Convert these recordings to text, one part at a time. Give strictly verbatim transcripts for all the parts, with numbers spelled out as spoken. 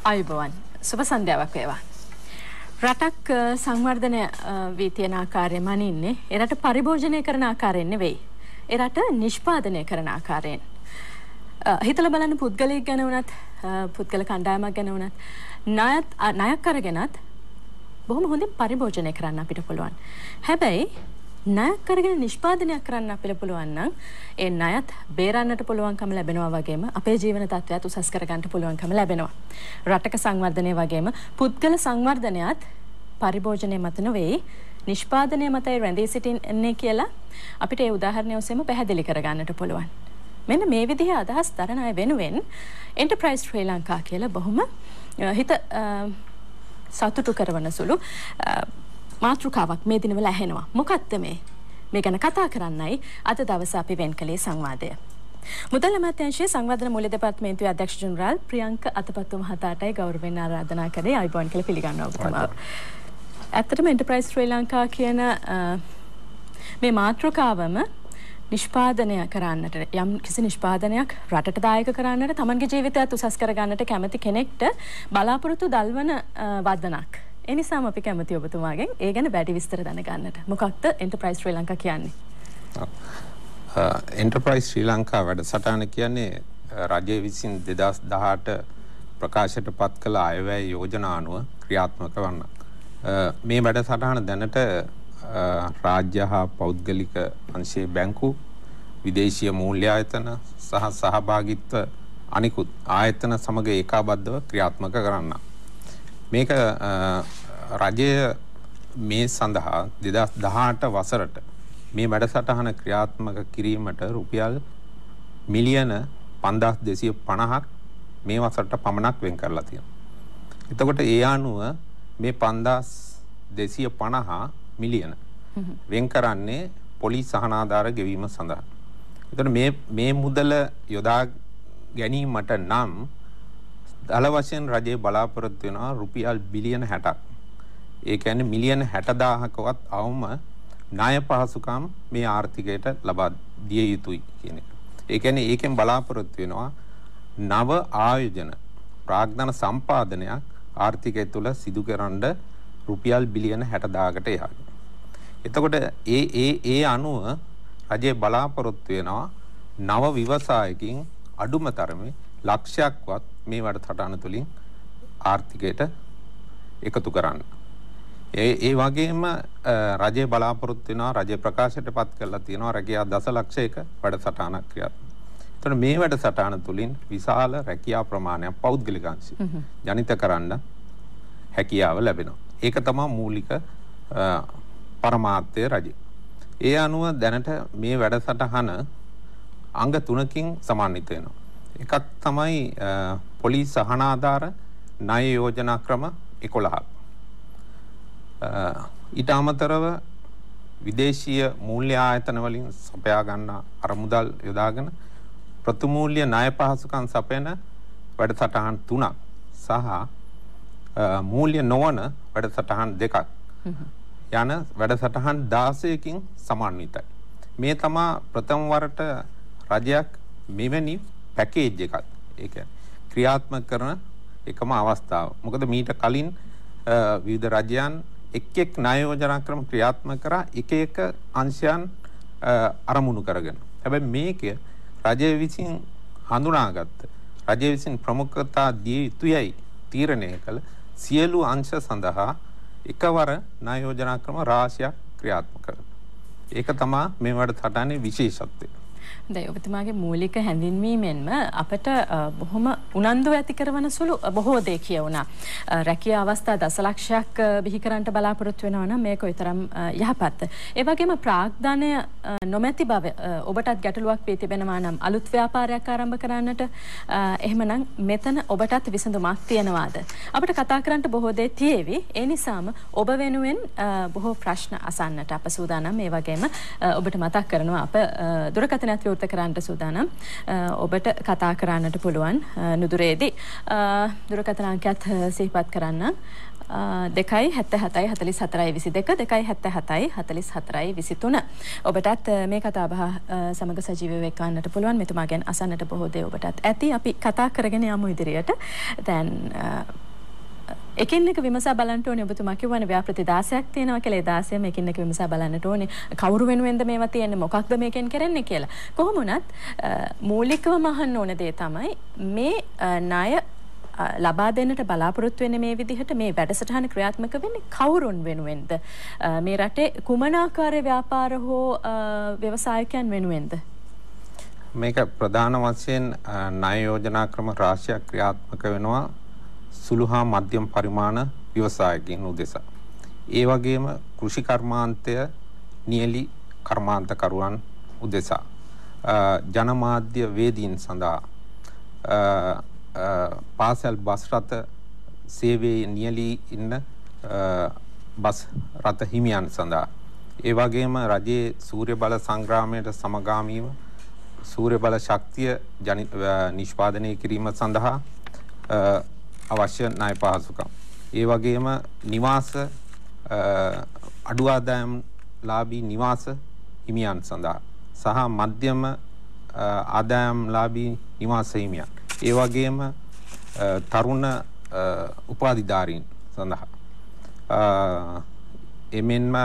ආයුබෝවන් සුබ සන්ධ්‍යාවක් වේවා. රටක් සංවර්ධනය වී තියෙන ආකාරය මනින්නේ ඒ රට පරිභෝජනය කරන ආකාරයෙන් නෙවෙයි. ඒ රට නිෂ්පාදනය කරන ආකාරයෙන්. හිතලා බලන්න පුද්ගලයෙක් ගැන වුණත් පුද්ගල කණ්ඩායමක් ගැන වුණත් ණයත් ණයක් අරගෙනත් බොහොම හොඳින් පරිභෝජනය කරන්න අපිට පුළුවන්. හැබැයි ණයක් අරගෙන නිෂ්පාදනයක් කරන්න අපිට පුළුවන් නම් ඒ ණයත් බේරන්නට පුළුවන්කම ලැබෙනවා වගේම අපේ ජීවන තත්ත්වයත් උසස් කරගන්න පුළුවන්කම ලැබෙනවා. රටක සංවර්ධනය වගේම පුද්ගල සංවර්ධනයත් පරිභෝජනය මත නෙවෙයි නිෂ්පාදනය මතයි රැඳී සිටින්නේ කියලා අපිට ඒ උදාහරණය ඔස්සේම පැහැදිලි කරගන්නට පුළුවන්. මෙන්න මේ විදිහේ අදහස් දරන අය වෙනුවෙන් එන්ටර්ප්‍රයිස් ශ්‍රී ලංකා කියලා බොහොම හිත සතුටු කරවන සුළු මාතෘකාවක් මේ දිනවල ඇහෙනවා. මොකක්ද මේ? මේ ගැන කතා කරන්නයි අද දවසේ අපි වෙන් කළේ සංවාදය. මුදල් අමාත්‍යාංශයේ සංවර්ධන මූල්‍ය දෙපාර්තමේන්තුවේ අධ්‍යක්ෂ ජනරාල් ප්‍රියංක අතපත්තු මහතාටයි ගෞරවයෙන් ආරාධනා කරේ ආයුබෝවන් කියලා පිළිගන්නවා ඔබතුමා. ඇත්තටම එන්ටර්ප්‍රයිස් ශ්‍රී ලංකා කියන මේ මාතෘකාවම නිෂ්පාදනය කරන්නට යම් කිසි නිෂ්පාදනයක් රටට දායක කරන්නට තමන්ගේ ජීවිතයත් උසස් කරගන්නට කැමති කෙනෙක්ට බලාපොරොත්තු දල්වන වදනක්. ඒ නිසාම අපි කැමති ඔබතුමාගෙන් ඒ ගැන වැඩි විස්තර දැනගන්නට. මොකක්ද එන්ටර්ප්‍රයිස් ශ්‍රී ලංකා කියන්නේ? එන්ටර්ප්‍රයිස් ශ්‍රී ලංකා වැඩසටහන කියන්නේ රජය විසින් දෙදහස් දහඅට ප්‍රකාශයට පත් කළ අයවැය යෝජනා අනුව ක්‍රියාත්මක වන මේ වැඩසටහන දැනට රාජ්‍ය හා පෞද්ගලික අංශයේ බැංකු විදේශීය මූල්‍ය ආයතන සහ සහභාගීත්ව අනිකුත් ආයතන සමග ඒකාබද්ධව ක්‍රියාත්මක කරන්න. මේක රජය මේ සඳහා දෙදහස් දහඅට වසරට මේ වැඩසටහන ක්‍රියාත්මක කිරීමට රුපියල් මිලියන පන්දාස් දෙසිය පනහක් මේ වසරට පමණක් වෙන් කරලා තියෙනවා. එතකොට ඒ අනුව මේ පන්දාස් දෙසිය පනහ මිලියන වෙන් කරන්නේ පොලිස් සහනාධාර ගෙවීම සඳහා. එතකොට මේ මේ මුදල යොදා ගැනීමට නම් දල වශයෙන් රජයේ බලාපොරොත්තු වෙනවා රුපියල් බිලියන හැටක්. ඒ කියන්නේ මිලියන හැට දාහකවත් අවම ණය පහසුකම් මේ ආර්ථිකයට ලබා දිය යුතුයි කියන එක. ඒ කියන්නේ ඒකෙන් බලාපොරොත්තු වෙනවා නව ආයෝජන ප්‍රාග්ධන සම්පාදනයක් ආර්ථිකය තුළ සිදු කරන්න රුපියල් බිලියන හැට දාහකට එහා. එතකොට ඒ ඒ ඒ අනුව රජයේ බලාපොරොත්තු වෙනවා නව ව්‍යවසායකින් අඩුම තරමේ ලක්ෂයක්වත් මේ වැඩසටහන තුලින් ආර්ථිකයට එකතු කරන්න. ඒ ඒ වගේම රජයේ බලාපොරොත්තු වෙනවා රජයේ ප්‍රකාශයට පත් කරලා තියෙනවා රැකියා දසලක්ෂයක වැඩසටහනක් ක්‍රියාත්මක. එතකොට මේ වැඩසටහන තුලින් විශාල රැකියා ප්‍රමාණයක් පෞද්ගලික අංශය ජනිත කරන්න හැකියාව ලැබෙනවා. ඒක තමයි මූලික පරමාර්ථය රජය. ඒ අනුව දැනට මේ වැඩසටහන අංග තුනකින් සමන්විත වෙනවා. එකක් තමයි පොලිස් සහනාධාර ණය යෝජනා ක්‍රම එකොළහක්. ඊට අමතරව විදේශීය මූල්‍ය ආයතන වලින් සපයා ගන්න අරමුදල් යොදාගෙන ප්‍රතිමූල්‍ය ණය පහසුකම් සපයන වැඩසටහන් තුනක් සහ මූල්‍ය නොවන වැඩසටහන් දෙකක් යන වැඩසටහන් දාසයකින් සමන්විතයි. මේ තමයි ප්‍රථම වරට රජයක් මෙවැනි පැකේජ් එකක් ඒ කියන්නේ ක්‍රියාත්මක කරන එකම අවස්ථාව. මොකද මීට කලින් විවිධ රජයන් එක් එක් ණය යෝජනා ක්‍රම ක්‍රියාත්මක කරා එක එක අංශයන් අරමුණු කරගෙන. හැබැයි මේක රජය විසින් හඳුනාගත්ත රජය විසින් ප්‍රමුඛතා දිය යුතුයයි තීරණය කළ සියලු අංශ සඳහා එකවර ණය යෝජනා ක්‍රම රාශියක් ක්‍රියාත්මක කරනවා. ඒක තමයි මේ වැඩසටහනේ විශේෂත්වය. දැන් ඔබතුමාගේ මූලික හැඳින්වීමෙන්ම අපට බොහොම උනන්දු ඇති කරන සුළු බොහෝ දේ කියුණා. රැකියා අවස්ථා දසලක්ෂයක් බිහි කරන්නට බලාපොරොත්තු වෙනවා නම් මේක විතරම් යහපත්. ඒ වගේම ප්‍රාග්ධනය නොමැති බව ඔබටත් ගැටලුවක් වී තිබෙනවා නම් අලුත් ව්‍යාපාරයක් ආරම්භ කරන්නට එහෙමනම් මෙතන ඔබටත් විසඳුමක් තියනවාද? අපිට කතා කරන්නට බොහෝ දේ තියෙවි. ඒ නිසාම ඔබ වෙනුවෙන් බොහෝ ප්‍රශ්න අසන්නට අප සූදානම්. ඒ වගේම ඔබට මතක් කරනවා අප දුරකථන විවෘත කරන්නට සූදානම්. ඔබට කතා කරන්නට පුළුවන් නුදුරේදී. දුරකථන අංකයත් සිහිපත් කරන්න දෙකයි හැත්තෑ හතයි හතලිස් හතරයි විසි දෙක දෙකයි හැත්තෑ හතයි හතලිස් හතරයි විසි තුන. ඔබටත් මේ කතා බහ සමග සජීවීව එක්වන්නට පුළුවන්. මෙතුමාගෙන් අසන්නට බොහෝ දේ ඔබටත් ඇති. අපි කතා කරගෙන යමු ඉදිරියට. දැන් එකින් එක විමසා බලන්න ඕනේ. ඔබතුමා කියවනේ ව්‍යාපෘති දාසයක් තියෙනවා කියලා. ඒ දාසයම එකින් එක විමසා බලන්නට ඕනේ. කවුරු වෙනුවෙන්ද මේවා තියෙන්නේ, මොකක්ද මේකෙන් කරන්නේ කියලා. කොහොම වුණත් මූලිකවම අහන්න ඕන දේ තමයි මේ ණය ලබා දෙන්නට බලාපොරොත්තු වෙන්නේ මේ විදිහට මේ වැඩසටහන ක්‍රියාත්මක වෙන්නේ කවුරුන් වෙනුවෙන්ද? මේ රටේ කුමන ආකාරයේ ව්‍යාපාර හෝ ව්‍යවසායකයන් වෙනුවෙන්ද? මේක ප්‍රධාන වශයෙන් ණය යෝජනා ක්‍රම රාශියක් ක්‍රියාත්මක වෙනවා සුළු හා මධ්‍යම පරිමාණ ව්‍යවසායකින් උදෙසා. ඒ වගේම කෘෂි කර්මාන්තය නියලි කර්මාන්තකරුවන් උදෙසා. ජනමාධ්‍ය වේදීන් සඳහා පාසල් බස් රථ සේවයේ නියලී ඉන්න බස් රථ හිමියන් සඳහා. ඒ වගේම රජයේ සූර්ය බල සංග්‍රාමයට සමගාමීව සූර්ය බල ශක්තිය නිෂ්පාදනය කිරීම සඳහා අවශ්‍ය ණය පහසුකම්. ඒ වගේම නිවාස අඩු ආදායම් ලාභී නිවාස හිමියන් සඳහා සහ මධ්‍යම ආදායම් ලාභී නිවාස හිමියන්. ඒ වගේම තරුණ උපාධිධාරීන් සඳහා එමෙන්ම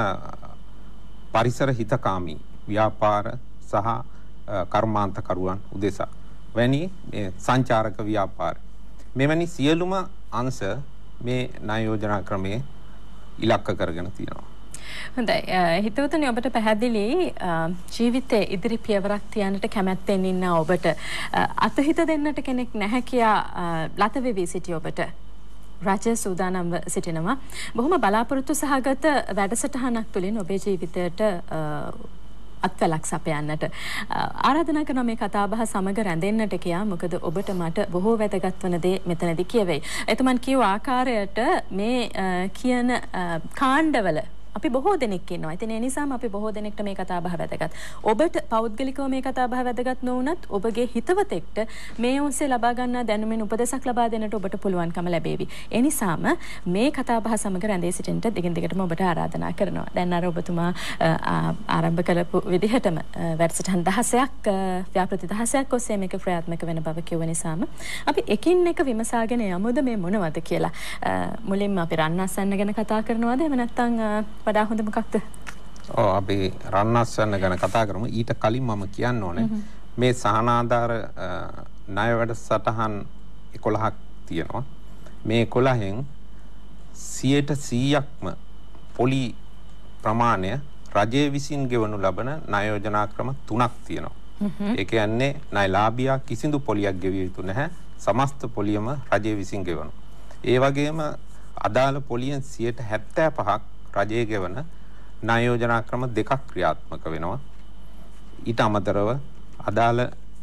පරිසර හිතකාමී ව්‍යාපාර සහ කර්මාන්තකරුවන් උදෙසා වැනි සංචාරක ව්‍යාපාර මෙවැනි සියලුම අංශ මේ ණය යෝජනා ක්‍රමයේ ඉලක්ක කරගෙන තියෙනවා. හොඳයි. හිතවතුනි ඔබට පැහැදිලි ජීවිතයේ ඉදිරි පියවරක් තියන්නට කැමැත්තෙන් ඉන්න ඔබට අතහිත දෙන්නට කෙනෙක් නැහැ කියා ලත වෙවි සිටි ඔබට රජය සූදානම්ව සිටිනවා. බොහොම බලාපොරොත්තු සහගත වැඩසටහනක් තුළින් ඔබේ ජීවිතයට අත්වලක් සපයන්නට ආරාධනා කරන මේ කතාබහ සමග රැඳෙන්නට කියා. මොකද ඔබට මට බොහෝ වැදගත් වන දේ මෙතනදී කියවෙයි. එතුමන් කියව ආකාරයට මේ කියන කාණ්ඩවල අපි බොහෝ දෙනෙක් ඉන්නවා. ඉතින් ඒ නිසාම අපි බොහෝ දෙනෙක්ට මේ කතාබහ වැදගත්. ඔබට පෞද්ගලිකව මේ කතාබහ වැදගත් නොවුනත් ඔබගේ හිතවතෙක්ට මේ ඔස්සේ ලබා ගන්නා දැනුමින් උපදෙසක් ලබා දෙන්නට ඔබට පුළුවන්කම ලැබේවි. ඒ නිසාම මේ කතාබහ සමග රැඳී සිටින්නට දිගින් දිගටම ඔබට ආරාධනා කරනවා. දැන් අර ඔබතුමා ආරම්භ කළපු විදිහටම වැඩසටහන් දහසක් ව්‍යාපෘති දහසක් ඔස්සේ මේක ක්‍රියාත්මක වෙන බව කියව නිසාම අපි එකින් එක විමසාගෙන යමුද මේ මොනවද කියලා. මුලින්ම අපි රන්නස්සන්න ගැන කතා කරනවාද? එහෙම නැත්නම් වඩා හොඳ මොකක්ද? ඔව් අපි රන්නස්සන්න ගැන කතා කරමු. ඊට කලින් මම කියන්න ඕනේ මේ සහනාධාර ණය වැඩසටහන් එකොළහක් තියෙනවා. මේ එකොළහෙන් සියයට සීයක්ම පොලි ප්‍රමාණය රජය විසින් ගෙවනු ලබන ණය යෝජනා ක්‍රම තුනක් තියෙනවා. ඒ කියන්නේ ණයලාභියා කිසිදු පොලියක් ගෙවිය යුතු නැහැ. සමස්ත පොලියම රජය විසින් ගෙවනවා. ඒ වගේම අදාළ පොලියෙන් සියයට හැත්තෑ පහක් රජයේ ගෙවන ණය යෝජනා ක්‍රම දෙකක් ක්‍රියාත්මක වෙනවා. ඊට අමතරව අදාළ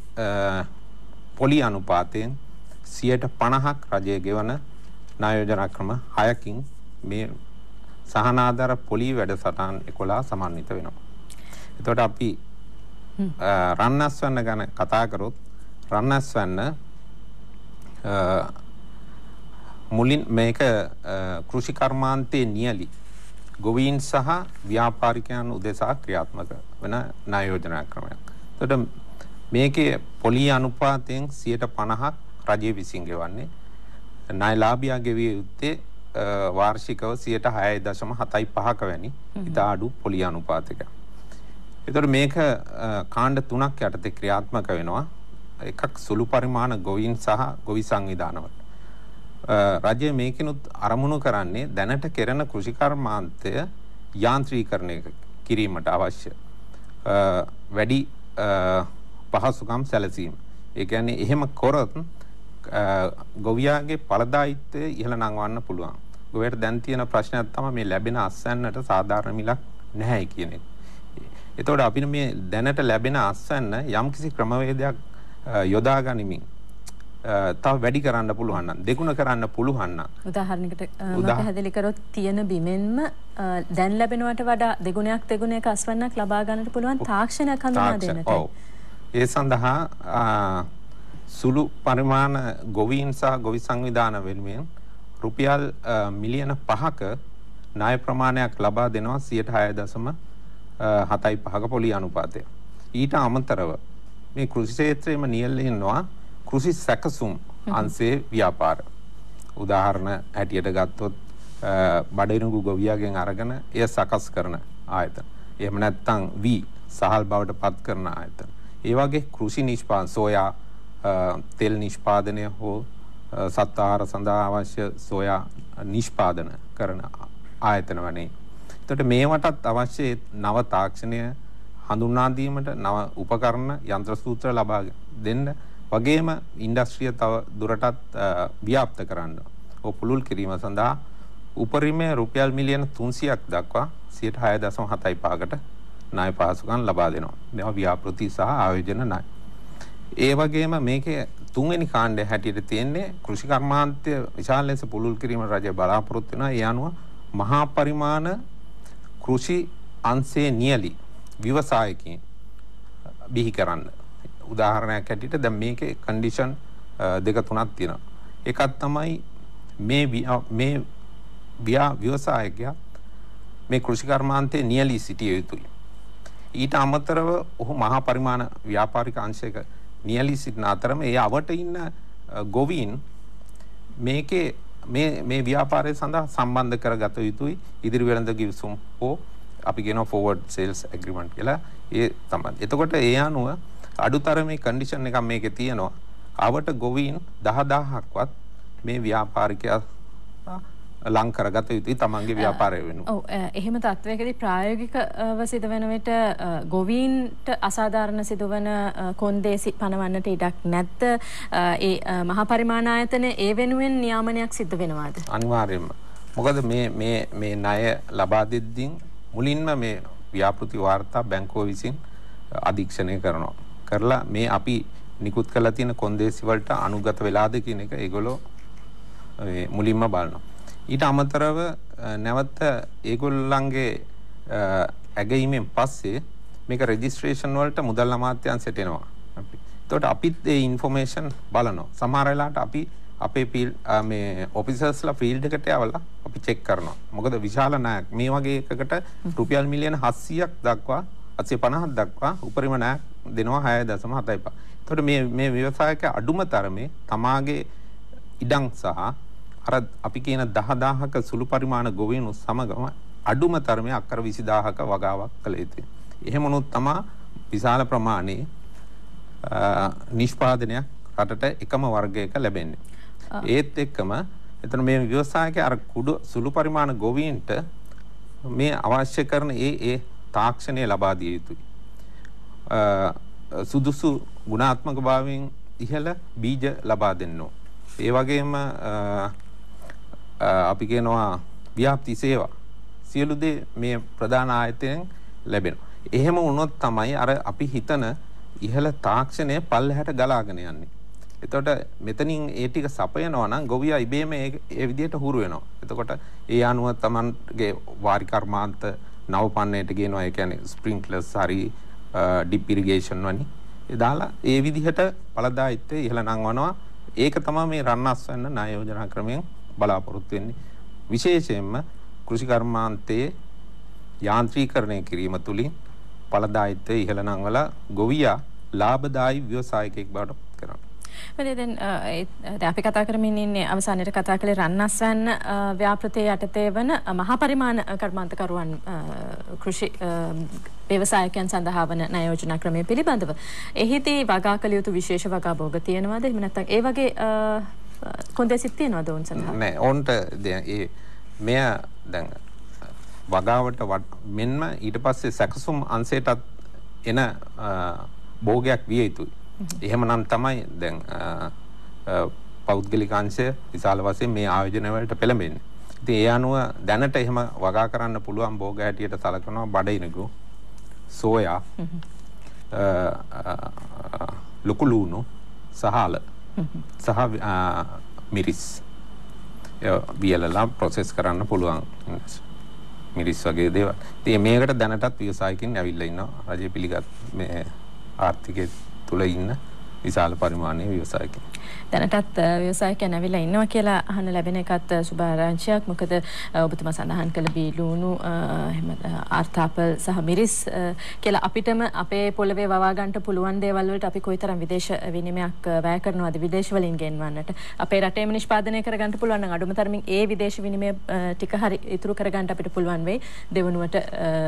පොලි අනුපාතයෙන් සියයට පනහක් රජයේ ගෙවන ණය යෝජනා ක්‍රම හයකින් මේ සහනාධාර පොලි වැඩසටහන් එකොළහ සමන්විත වෙනවා. එතකොට අපි රන්නස්වන්න ගැන කතා කරොත් රන්නස්වන්න මුලින් මේක කෘෂි කර්මාන්තයේ නියලි ගොවීන් සහ ව්‍යාපාරිකයන් උදෙසා ක්‍රියාත්මක වෙන ණය යෝජනා ක්‍රමයක්. එතකොට මේකේ පොලි අනුපාතයෙන් සියයට පනහක් රජය විසින් ගෙවන්නේ. ණයලාභියා ගෙවිය යුත්තේ වාර්ෂිකව සියයට හයයි දශම හතයි පහක වැනි ඉතා අඩු පොලි අනුපාතයක. එතකොට මේක කාණ්ඩ තුනක් යටතේ ක්‍රියාත්මක වෙනවා. එකක් සුළු පරිමාණ ගොවීන් සහ ගොවි සංවිධානවල. රජය මේකිනුත් අරමුණු කරන්නේ දැනට කෙරෙන කෘෂි කර්මාන්තය යාන්ත්‍රීකරණය කිරීමට අවශ්‍ය වැඩි පහසුකම් සැලසීම. ඒ කියන්නේ එහෙම කරොත් ගොවියාගේ ඵලදායීත්වය ඉහළ නංවන්න පුළුවන්. ගොවියට දැන් තියෙන ප්‍රශ්නයක් තමයි මේ ලැබෙන අස්වැන්නට සාධාරණ මිලක් නැහැ කියන එක. එතකොට අපිට මේ දැනට ලැබෙන අස්වැන්න යම්කිසි ක්‍රමවේදයක් යොදා ගනිමින් තව වැඩි කරන්න පුළුවන් නම් දෙගුණ කරන්න පුළුවන් නම් උදාහරණයකට මම පැහැදිලි කරොත් තියෙන බිමෙන්ම දැන් ලැබෙනවට වඩා දෙගුණයක් දෙගුණයක අස්වැන්නක් ලබා ගන්නට පුළුවන් තාක්ෂණයක් හඳුනා දෙන්නට. ඔව්. ඒ සඳහා සුළු පරිමාණ ගොවීන් සහ ගොවි සංවිධාන වෙනුවෙන් රුපියල් මිලියන පහක ණය ප්‍රමාණයක් ලබා දෙනවා සියයට හය දශම හතයි පහක පොලි අනුපාතය. ඊට අමතරව මේ කෘෂි ක්ෂේත්‍රයේම නියැලෙ ඉන්නවා කෘෂි සැකසුම් අංශයේ ව්‍යාපාර. උදාහරණ හැටියට ගත්තොත් බඩිරුඟු ගොවියාගෙන් අරගෙන එය සකස් කරන ආයතන. එහෙම නැත්නම් වී සහල් බවට පත් කරන ආයතන. ඒ වගේ කෘෂි නිෂ්පාදන සෝයා තෙල් නිෂ්පාදනය හෝ සත්ව ආහාර සඳහා අවශ්‍ය සෝයා නිෂ්පාදන කරන ආයතන වනේ. එතකොට මේවටත් අවශ්‍ය නව තාක්ෂණය හඳුන්වා දීමට නව උපකරණ යන්ත්‍ර සූත්‍ර ලබා දෙන්න වගේම ඉන්ඩස්ට්‍රිය තව දුරටත් ව්‍යාප්ත කරන්න ඕ පුළුල් කිරීම සඳහා උපරිමය රුපියල් මිලියන තුන්සියයක් දක්වා සියයට හය දශම හතයි පහකට ණය පහසුකම් ලබා දෙනවා. මේවා ව්‍යාපෘති සහ ආයෝජන ණය. ඒ වගේම මේකේ තුන්වෙනි කාණ්ඩය හැටියට තියෙන්නේ කෘෂි කර්මාන්තය විශාල ලෙස පුළුල් කිරීම රජය බලාපොරොත්තු වෙනවා. ඒ අනුව මහා පරිමාණ කෘෂි අංශයේ නියලි ව්‍යවසායකින් බිහි කරන්න. උදාහරණයක් හැටියට දැන් මේකේ කන්ඩිෂන් දෙක තුනක් තියෙනවා. එකක් තමයි මේ මේ ව්‍යා ව්‍යවසායකයා මේ කෘෂි කර්මාන්තයේ නියලී සිටිය යුතුයි. ඊට අමතරව ඔහු මහා පරිමාණ ව්‍යාපාරික අංශයක නියලී සිටින අතරම ඒ අවට ඉන්න ගොවීන් මේකේ මේ මේ ව්‍යාපාරය සඳහා සම්බන්ධ කරගත යුතුයි. ඉදිරි වෙළඳ ගිවිසුම් හෝ අපි කියනවා forward sales agreement කියලා. ඒ තමයි. එතකොට ඒ අනුව අඩුතරමේ කන්ඩිෂන් එකක් මේකේ තියෙනවා. අවට ගොවීන් දහදාහක්වත් මේ ව්‍යාපාරිකයා ලං කරගත යුතුයි තමන්ගේ ව්‍යාපාරය වෙනුවෙන්. ඔව් එහෙම තත්වයකදී ප්‍රායෝගිකව සිදුවන විට ගොවීන්ට අසාධාරණ සිදුවන කොන්දේසි පනවන්නට ඉඩක් නැත්ද? ඒ මහා පරිමාණ ආයතන ඒ වෙනුවෙන් නියාමනයක් සිද්ධ වෙනවාද? අනිවාර්යයෙන්ම. මොකද මේ මේ මේ ණය ලබා දෙද්දී මුලින්ම මේ ව්‍යාපෘති වාර්තා බැංකුව විසින් අධීක්ෂණය කරනවා. කරලා මේ අපි නිකුත් කරලා තියෙන කොන්දේසි වලට අනුගත වෙලාද කියන එක ඒගොල්ලෝ මුලින්ම බලනවා. ඊට අමතරව නැවත ඒගොල්ලන්ගේ ඇගීමෙන් පස්සේ මේක රෙජිස්ට්‍රේෂන් වලට මුදල් අමාත්‍යාංශයට එනවා. එතකොට අපිත් ඒ ඉන්ෆර්මේෂන් බලනවා. සමහර වෙලාවට අපි අපේ මේ ඔෆිසර්ස්ලා ෆීල්ඩ් එකට යවලා අපි චෙක් කරනවා. මොකද විශාල ණයක් මේ වගේ එකකට රුපියල් මිලියන හත්සියයක් දක්වා අටසිය පනහක් දක්වා උපරිම ණයක් දෙනවා හය දශම හතයි පහ. එතකොට මේ මේ ව්‍යවසායක අඩුම තරමේ තමාගේ ඉඩම් සහ අර අපි කියන දහදාහක සුළු පරිමාණ ගොවීන් සමගම අඩුම තරමේ අක්කර විසිදාහක වගාවක් කළ යුතුයි. එහෙම වුණොත් තමයි විශාල ප්‍රමාණයේ නිෂ්පාදනයක් රටට එකම වර්ගයක ලැබෙන්නේ. ඒත් එක්කම එතන මේ ව්‍යවසායකයා අර කුඩු සුළු පරිමාණ ගොවීන්ට මේ අවශ්‍ය කරන ඒ ඒ තාක්ෂණය ලබා දිය යුතුයි. සුදුසු ගුණාත්මක භාවයෙන් ඉහළ බීජ ලබා දෙන්න ඕන. ඒ වගේම අපි කියනවා ව්‍යාප්ති සේවා සියලු දේ මේ ප්‍රධාන ආයතනයෙන් ලැබෙනවා. එහෙම වුණොත් තමයි අර අපි හිතන ඉහළ තාක්ෂණය පල්ලෙහාට ගලාගෙන යන්නේ. එතකොට මෙතනින් ඒ ටික සපයනවා නම් ගොවියා ඉබේම ඒ විදිහට හුරු වෙනවා. එතකොට ඒ අනුව තමන්ගේ වාරි කර්මාන්ත නවපන්නයට ගේනවා. ඒ කියන්නේ ස්ප්‍රින්ක්ලර්ස් හරි ඩිප් ඉරිගේෂන් වනි. ඒ දාලා ඒ විදිහට පළදායිත්වය ඉහළ නංවනවා. ඒක තමයි මේ රන්නස් වෙන්න ණය යෝජනා ක්‍රමයෙන් බලාපොරොත්තු වෙන්නේ. විශේෂයෙන්ම කෘෂි කර්මාන්තයේ යාන්ත්‍රීකරණය කිරීම තුළින් ඵලදායීත්වය ඉහළ නංවලා ගොවියා ලාභදායී ව්‍යවසායකයෙක් බවට පත් කරනවා. මම දැන් අපි කතා කරමින් ඉන්නේ අවසානයේ කතා කළේ රන්නස්වැන්න ව්‍යාපෘතිය යටතේ වන මහා පරිමාණ කර්මාන්තකරුවන් කෘෂි ව්‍යවසායකයන් සඳහා වන ණය යෝජනා ක්‍රමය පිළිබඳව එහිදී වගා කළ යුතු විශේෂ වගා භෝග තියෙනවද? එහෙම නැත්නම් ඒ වගේ කොන්දේසිත් තියෙනවද ඔවුන් සඳහා? නෑ ඔවුන්ට ඒ මෙය දැන් වගාවට මෙන්ම ඊට පස්සේ සැකසුම් අංශයටත් එන භෝගයක් විය යුතුයි. එහෙමනම් තමයි දැන් පෞද්ගලික අංශය විශාල වශයෙන් මේ ආයෝජන වලට පෙළඹෙන්නේ. ඉතින් ඒ අනුව දැනට එහෙම වගා කරන්න පුළුවන් භෝග හැටියට සලකනවා බඩිනිගු, සෝයා, ලුකු ලුණු, සහල සහ මිරිස්. ඒ වියලලා ප්‍රොසෙස් කරන්න පුළුවන් මිරිස් වගේ දේවල්. ඉතින් මේකට දැනටත් ව්‍යවසායකින් ඇවිල්ලා ඉන්නවා. රජය පිළිගත් මේ ආර්ථිකයේ තුල ඉන්න විශාල පරිමාණයේ ව්‍යවසායකයන්. දැනටත් ව්‍යවසායකයන් ඇවිල්ලා ඉන්නවා කියලා අහන්න ලැබෙන එකත් සුභාරංචියක්. මොකද ඔබතුමා සඳහන් කළ බීලුණු එහෙම ආර්ථාපල් සහ මිරිස් කියලා අපිටම අපේ පොළවේ වවා ගන්න පුළුවන් දේවල් වලට අපි කොයිතරම් විදේශ විනිමයක් වැය කරනවද විදේශ වලින් ගෙන්වන්නට. අපේ රටේම නිෂ්පාදනය කර ගන්න පුළුවන් නම් අඩුම තරමින් ඒ විදේශ විනිමය ටික හරි ඉතුරු කර ගන්න අපිට පුළුවන් වෙයි. දෙවනුවට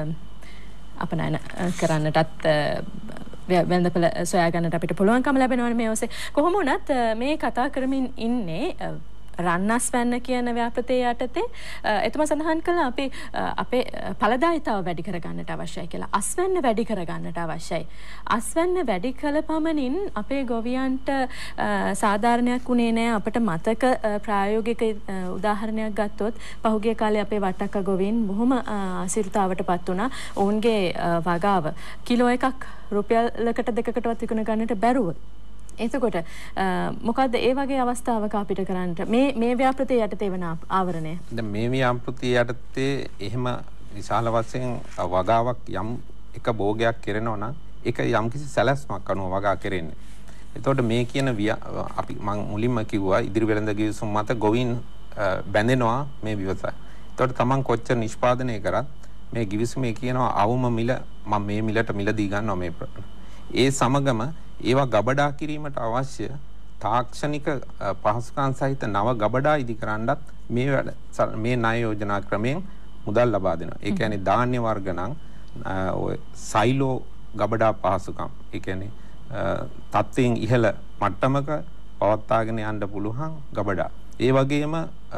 අපනයන කරන්නටත් වෙළඳපොළ සොයා ගන්නට අපිට පුළුවන්කම ලැබෙනවනේ මේ ඔස්සේ. කොහොම වුණත් මේ කතා කරමින් ඉන්නේ රන්නස්වැන්න කියන ව්‍යාපෘතයේ යටතේ එතුමා සඳහන් කළා අපි අපේ ඵලදායීතාව වැඩි කර ගන්නට අවශ්‍යයි කියලා. අස්වැන්න වැඩි කර ගන්නට අවශ්‍යයි. අස්වැන්න වැඩි කළ පමණින් අපේ ගොවියන්ට සාධාරණයක් උනේ නැහැ. අපිට මතක ප්‍රායෝගික උදාහරණයක් ගත්තොත් පහුගිය කාලේ අපේ වට්ටක්ක ගොවීන් බොහොම අසිරිතාවටපත් වුණා. ඔවුන්ගේ වගාව කිලෝ එකක් රුපියලකට දෙකකටවත් විකුණ ගන්නට බැරුව. එතකොට මොකද්ද ඒ වගේ අවස්ථාවක අපිට කරන්න මේ මේ ව්‍යාපෘතිය යටතේ වෙන ආවරණය? දැන් මේ ව්‍යාපෘතිය යටතේ එහෙම විශාල වශයෙන් වගාවක් යම් එක භෝගයක් කරනවා නම් ඒක යම්කිසි සැලැස්මක් අනුව වගා කෙරෙන්නේ. එතකොට මේ කියන අපි මම මුලින්ම කිව්වා ඉදිරි වෙළඳ ගිවිසුම් මත ගොවින් බැඳෙනවා මේ ව්‍යවසාය. එතකොට තමන් කොච්චර නිෂ්පාදනය කරත් මේ ගිවිසුමේ කියනවා අවම මිල මම මේ මිලට මිලදී ගන්නවා මේ ඒ සමගම ඒවා ගබඩා කිරීමට අවශ්‍ය තාක්ෂණික පහසුකම් සහිත නව ගබඩා ඉදිකරන්නත් මේ වැඩ මේ ණය යෝජනා ක්‍රමයෙන් මුදල් ලබා දෙනවා. ඒ කියන්නේ ධාන්‍ය වර්ග නම් ඔය සයිලෝ ගබඩා පහසුකම්. ඒ කියන්නේ තත්ත්වයෙන් ඉහළ මට්ටමක පවත්වාගෙන යන්න පුළුවන් ගබඩා. ඒ වගේම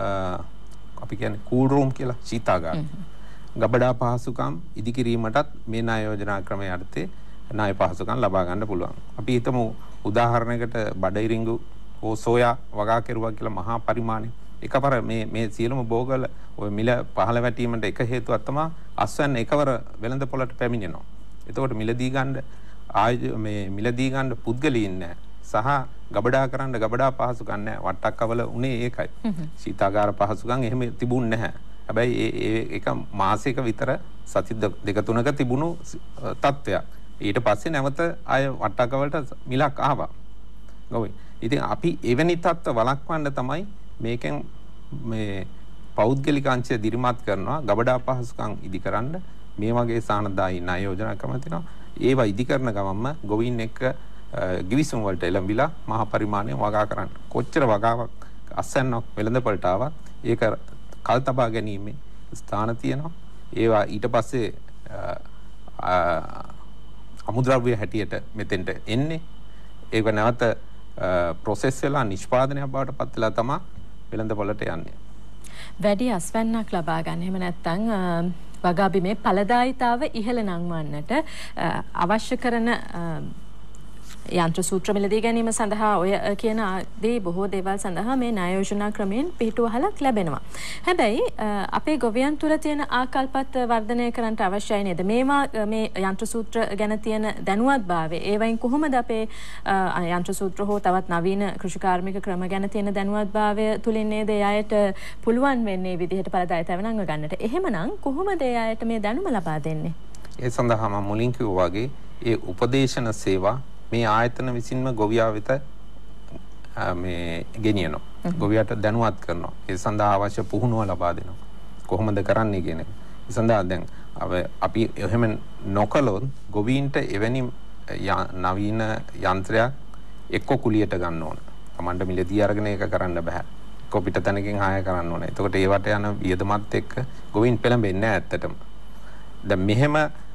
අපි කියන්නේ කූල් රූම් කියලා ශීතාගාර. ගබඩා පහසුකම් ඉදිකිරීමටත් මේ ණය යෝජනා ක්‍රමයේ යටතේ ණය පහසුකම් ලබා ගන්න පුළුවන්. අපි හිතමු උදාහරණයකට බඩයිරිඟු හෝ සෝයා වගා කෙරුවා කියලා මහා පරිමාණය. එකවර මේ මේ සියලුම භෝගවල ඔය මිල පහළ වැටීමට එක හේතුවක් තමයි අස්වැන්න එකවර වෙළඳ පොළට පැමිණෙනවා. එතකොට මිලදී ගන්න ආය මේ මිලදී ගන්න පුද්ගලයන් නැහැ. සහ ගබඩා කරන්න ගබඩා පහසුකම් නැහැ. වට්ටක්කවල උනේ ඒකයි. ශීතාගාර පහසුකම් එහෙම තිබුණ නැහැ. හැබැයි ඒ ඒක මාසික විතර සති දෙක තුනක තිබුණු තත්ත්වයක්. ඊට පස්සේ නැවත අය වට්ටක්කවලට මිලක් ආවා. ගොවි. ඉතින් අපි එවැනි තත්ත්ව වළක්වන්න තමයි මේකෙන් මේ පෞද්ගලික අංශය දිරිමත් කරනවා ගබඩා පහසුකම් ඉදිකරන්න මේ වගේ සානදායි ණය යෝජනා ක්‍රම තියෙනවා. ඒවා ඉදිකරන ගමන්ම ගොවීන් එක්ක ගිවිසුම් වලට එළඹිලා මහා පරිමාණය වගා කරන්න. කොච්චර වගාවක් අස්වැන්නක් වෙළඳපළට ආවත් ඒක කල් තබා ගැනීමේ ස්ථාන තියෙනවා. ඒවා ඊට පස්සේ අමුද්‍රව්‍ය හැටියට මෙතෙන්ට එන්නේ. ඒක නැවත ප්‍රොසෙස් වෙලා නිෂ්පාදනයක් බවට පත් වෙලා තමයි වෙළඳ පොළට යන්නේ. වැඩි අස්වැන්නක් ලබා ගන්න. එහෙම නැත්නම් වගා බිමේ ඵලදායීතාව ඉහළ නංවන්නට අවශ්‍ය කරන යන්ත්‍ර සූත්‍ර මිලදී ගැනීම සඳහා ඔය කියන ආදී බොහෝ දේවල් සඳහා මේ ණය යෝජනා ක්‍රමයෙන් පිටුවහලක් ලැබෙනවා. හැබැයි අපේ ගොවියන් තුළ තියෙන ආකල්පත් වර්ධනය කරන්නට අවශ්‍යයි නේද? මේවා මේ යන්ත්‍ර සූත්‍ර ගැන තියෙන දැනුවත්භාවය ඒවයින් කොහොමද අපේ යන්ත්‍ර සූත්‍ර හෝ තවත් නවීන කෘෂිකාර්මික ක්‍රම ගැන තියෙන දැනුවත්භාවය තුලින් නේද ඒ අයට පුළුවන් වෙන්නේ විදිහට ඵලදායීතාව නංව ගන්නට. එහෙමනම් කොහොමද ඒ අයට මේ දැනුම ලබා දෙන්නේ? ඒ සඳහා මම මුලින් කිව්වා වගේ ඒ උපදේශන සේවා මේ ආයතන විසින්ම ගොවියා වෙත මේ ගෙනියනවා. ගොවියාට දැනුවත් කරනවා. ඒ සඳහා අවශ්‍ය පුහුණුව ලබා දෙනවා. කොහොමද කරන්නේ කියන එක. ඒ සඳහා දැන් අපි එහෙම නොකළොත් ගොවීන්ට එවැනි නවීන යන්ත්‍රයක් එක්ක කුලියට ගන්න ඕන. Tamanda මිලදී අරගෙන ඒක කරන්න බෑ. එක්ක පිටතනකින් ආය කරන්න ඕන. එතකොට ඒවට යන වියදමත් එක්ක ගොවීන් පෙළඹෙන්නේ නැහැ ඇත්තටම. දැන් මෙහෙම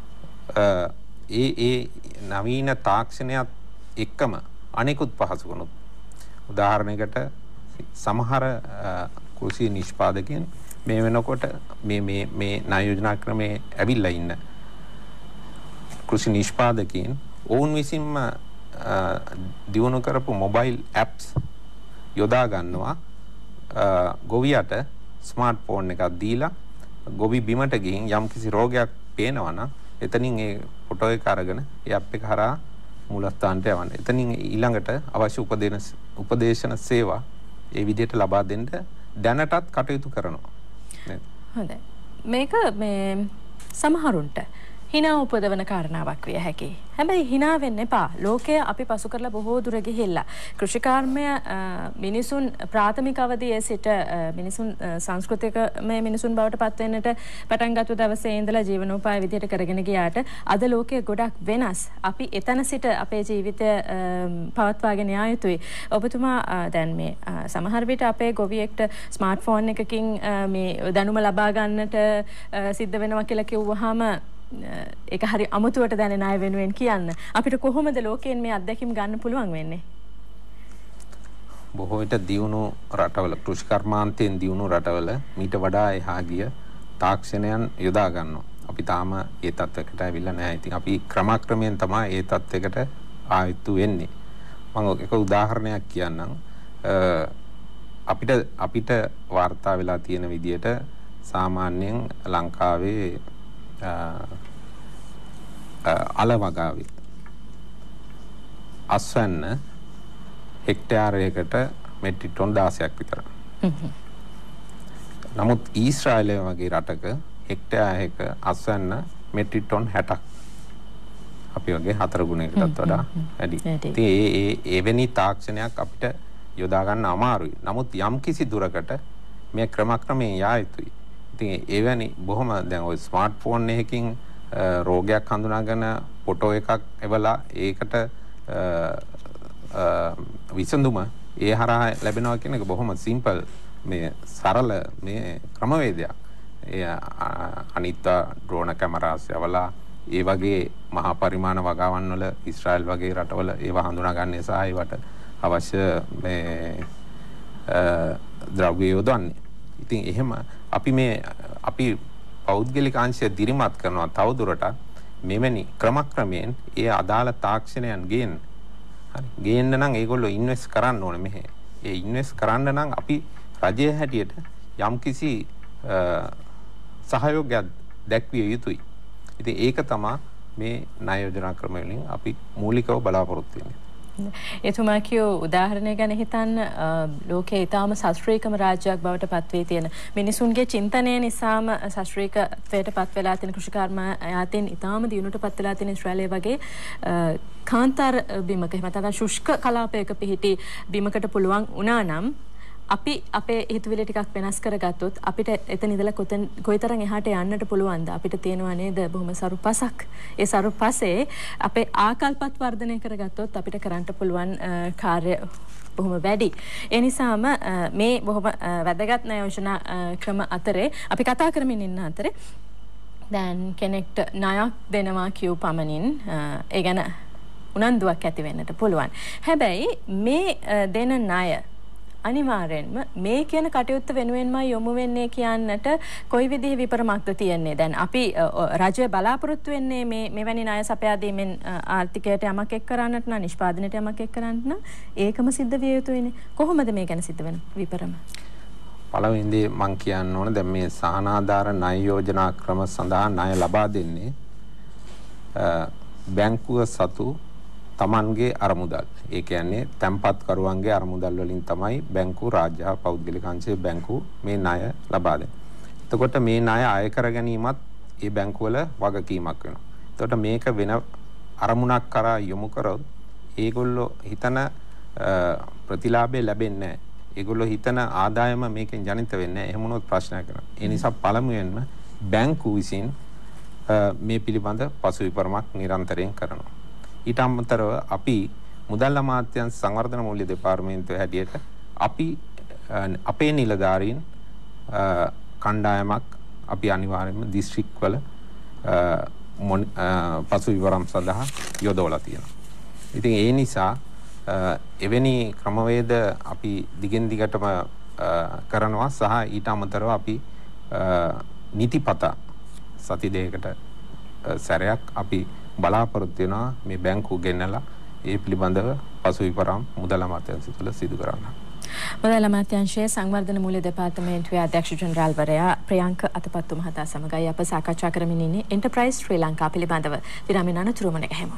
ඒ ඒ නවීන තාක්ෂණයත් එක්කම අනෙකුත් පහසුකම් උදාහරණයකට සමහර කෘෂි නිෂ්පාදකයන් මේ වෙනකොට මේ මේ මේ ණය යෝජනා ක්‍රමේ ඇවිල්ලා ඉන්න කෘෂි නිෂ්පාදකයන් ඔවුන් විසින්ම දියුණු කරපු මොබයිල් ඇප්ස් යොදා ගන්නවා ගොවියට ස්මාර්ට්ෆෝන් එකක් දීලා ගොවි බිමට ගිහින් යම්කිසි රෝගයක් පේනවා නම් එතනින් ඒ ෆොටෝ එක අරගෙන ඒ ඇප් එක හරහා මූලස්ථානට යවන්න. එතනින් ඊළඟට අවශ්‍ය උපදේශන උපදේශන සේවා ඒ විදිහට ලබා දෙන්න දැනටත් කටයුතු කරනවා. හොඳයි. මේක මේ සමහරුන්ට හිනා උපදවන කාරණාවක් විය හැකියි. හැබැයි හිනා වෙන්න එපා. ලෝකය අපි පසු කරලා බොහෝ දුර ගිහිල්ලා කෘෂිකර්මය මිනිසුන් ප්‍රාථමික අවධියේ සිට මිනිසුන් සංස්කෘතික මේ මිනිසුන් බවට පත් වෙන්නට පටන් ගත්ත දවසේ ඉඳලා ජීවනෝපාය විදියට කරගෙන ගියාට අද ලෝකය ගොඩක් වෙනස්. අපි එතන සිට අපේ ජීවිතය පවත්වාගෙන යා යුතුයි. ඔබතුමා දැන් මේ සමහර විට අපේ ගොවියෙක්ට ස්මාර්ට්ෆෝන් එකකින් මේ දැනුම ලබා ගන්නට සිද්ධ වෙනවා කියලා කිව්වහම ඒක හරි අමුතුවට දැනෙන අය වෙනුවෙන් කියන්න. අපිට කොහොමද ලෝකයෙන් මේ අත්දැකීම් ගන්න පුළුවන් වෙන්නේ? බොහෝ විට දියුණු රටවල කෘෂිකර්මාන්තයෙන් දියුණු රටවල මීට වඩා එහා ගිය තාක්ෂණයන් යොදා ගන්නවා. අපි තාම ඒ තත්ත්වයකට ඇවිල්ලා නැහැ. ඉතින් අපි ක්‍රමක්‍රමයෙන් තමයි ඒ තත්ත්වයකට ආයුතු වෙන්නේ. මම එක උදාහරණයක් කියන්නම්. අපිට අපිට වාර්තා වෙලා තියෙන විදිහට සාමාන්‍යයෙන් ලංකාවේ අල වගාවේ අස්වැන්න හෙක්ටයාරයකට මෙට්‍රික් ටොන් දාසයක් විතර. නමුත් ඊශ්‍රායලය වගේ රටක හෙක්ටයාරයක අස්වැන්න මෙට්‍රික් ටොන් හැටක්. අපි වගේ හතර ගුණයකටත් වඩා වැඩි. ඉතින් ඒ ඒ එවැනි තාක්ෂණයක් අපිට යොදා ගන්න අමාරුයි. නමුත් යම් කිසි දුරකට මේ ක්‍රමක්‍රමයෙන් යා යුතුයි. ඉතින් එවැනි බොහොම දැන් ওই ස්මාර්ට්ෆෝන් එකකින් රෝගයක් හඳුනාගෙන ෆොටෝ එකක් එවලා ඒකට විසඳුම ඒ හරහා ලැබෙනවා කියන එක බොහොම සිම්පල් මේ සරල මේ ක්‍රමවේදයක්. ඒ අනිත් ඩ්‍රෝන කැමරාස් යවලා ඒ වගේ මහා පරිමාණ වගාවන් වල ඊශ්‍රායල් වගේ රටවල ඒව හඳුනා ගන්න සහ ඒවට අවශ්‍ය මේ ද්‍රව්‍ය යොදන්නේ. ඉතින් එහෙම අපි මේ අපි පෞද්ගලික අංශය දිරිමත් කරනවා තවදුරටත් මෙවැනි ක්‍රමක්‍රමයෙන් ඒ අදාළ තාක්ෂණයන් ගේන්න. හරි. ගේන්න නම් ඒගොල්ලෝ ඉන්වෙස්ට් කරන්න ඕනේ මෙහෙ. ඒ ඉන්වෙස්ට් කරන්න නම් අපි රජයේ හැටියට යම්කිසි සහයෝගයක් දැක්විය යුතුයි. ඉතින් ඒක තමයි මේ ණය යෝජනා ක්‍රම වලින් අපි මූලිකව බලාපොරොත්තු වෙන්නේ. එතුමා කියෝ උදාහරණය ගැන හිතන්න ලෝකයේ ඊටාම ශාස්ත්‍රීයකම රාජ්‍යයක් බවට පත් වී තියෙන මිනිසුන්ගේ චින්තනය නිසාම ශාස්ත්‍රීයත්වයට පත් වෙලා තියෙන කෘෂිකර්ම යාතෙන් ඊටාම දියුණුවට පත් වෙලා තියෙන ඊශ්‍රායලය වගේ කාන්තාර බිමක එහෙම නැත්නම් ශුෂ්ක කලාපයක පිහිටි බිමකට පුළුවන් වුණා නම් අපි අපේ හිතවිලි ටිකක් වෙනස් කරගත්තොත් අපිට එතන ඉඳලා කොතන කොයිතරම් එහාට යන්නට පුළුවන්ද අපිට තියෙනවා නේද බොහොම සරු පසක්. ඒ සරු පසේ අපේ ආකල්පත් වර්ධනය කරගත්තොත් අපිට කරන්න පුළුවන් කාර්ය බොහොම වැඩි. ඒ නිසාම මේ බොහොම වැදගත් යෝජනා ක්‍රම අතරේ අපි කතා කරමින් ඉන්න අතරේ දැන් කෙනෙක්ට ණයක් දෙනවා කියු පමණින් ඒ ගැන උනන්දුවක් ඇති වෙන්නට පුළුවන්. හැබැයි මේ දෙන ණය අනිවාර්යෙන්ම මේ කියන කටයුත්ත වෙනුවෙන්ම යොමු වෙන්නේ කියන්නට කොයි විදිහේ විපරමක්ද තියෙන්නේ. දැන් අපි රජය බලාපොරොත්තු වෙන්නේ මේ මෙවැනි ණය සපයා දීමෙන් ආර්ථිකයට යමක් එක් කරන්නට නම් නිෂ්පාදනයට යමක් එක් කරන්නට නම් ඒකම සිද්ධ විය යුතුයිනේ. කොහොමද මේ ගැන සිද්ධ වෙන විපරම? පළවෙනිදී මම කියන්න ඕන දැන් මේ සහනාධාර ණය යෝජනා ක්‍රම සඳහා ණය ලබා දෙන්නේ බැංකුව සතු තමන්ගේ අරමුදල්. ඒ කියන්නේ තැන්පත්කරුවන්ගේ අරමුදල් වලින් තමයි බැංකු රාජ්‍ය හා පෞද්ගලික අංශයේ බැංකු මේ ණය ලබා දෙන්නේ. එතකොට මේ ණය අය කර ගැනීමත් ඒ බැංකු වල වගකීමක් වෙනවා. එතකොට මේක වෙන අරමුණක් කරා යොමු කරොත් ඒගොල්ලෝ හිතන ප්‍රතිලාභය ලැබෙන්නේ නැහැ. ඒගොල්ලෝ හිතන ආදායම මේකෙන් ජනිත වෙන්නේ නැහැ. එහෙම වුණොත් ප්‍රශ්නයක් වෙනවා. ඒ නිසා පළමුවෙන්ම බැංකු විසින් මේ පිළිබඳ පසුවිපරමක් නිරන්තරයෙන් කරනවා. ඊට අමතරව අපි මුදල් අමාත්‍යාංශ සංවර්ධන මූල්‍ය දෙපාර්තමේන්තුව හැටියට අපි අපේ නිලධාරීන් කණ්ඩායමක් අපි අනිවාර්යයෙන්ම දිස්ත්‍රික්වල පසු විවරම් සඳහා යොදවලා තියෙනවා. ඉතින් ඒ නිසා එවැනි ක්‍රමවේද අපි දිගින් දිගටම කරනවා සහ ඊට අමතරව අපි නීතිපත සති දෙකකට සැරයක් අපි බලාපොරොත්තු වෙනවා මේ බැංකුව ගෙන්නලා ඒ පිළිබඳව පසු විපරම් මුදල් අමාත්‍යාංශය තුළ සිදු කරන්න. මුදල් අමාත්‍යාංශයේ සංවර්ධන මූල්‍ය දෙපාර්තමේන්තුවේ අධ්‍යක්ෂ ජෙනරාල්වරයා ප්‍රියංක අතපත්තු මහතා සමගයි අප සාකච්ඡා කරමින් ඉන්නේ එන්ටර්ප්‍රයිස් ශ්‍රී ලංකා පිළිබඳව. විරාමයෙන් අනතුරු මොන ගැහෙමු.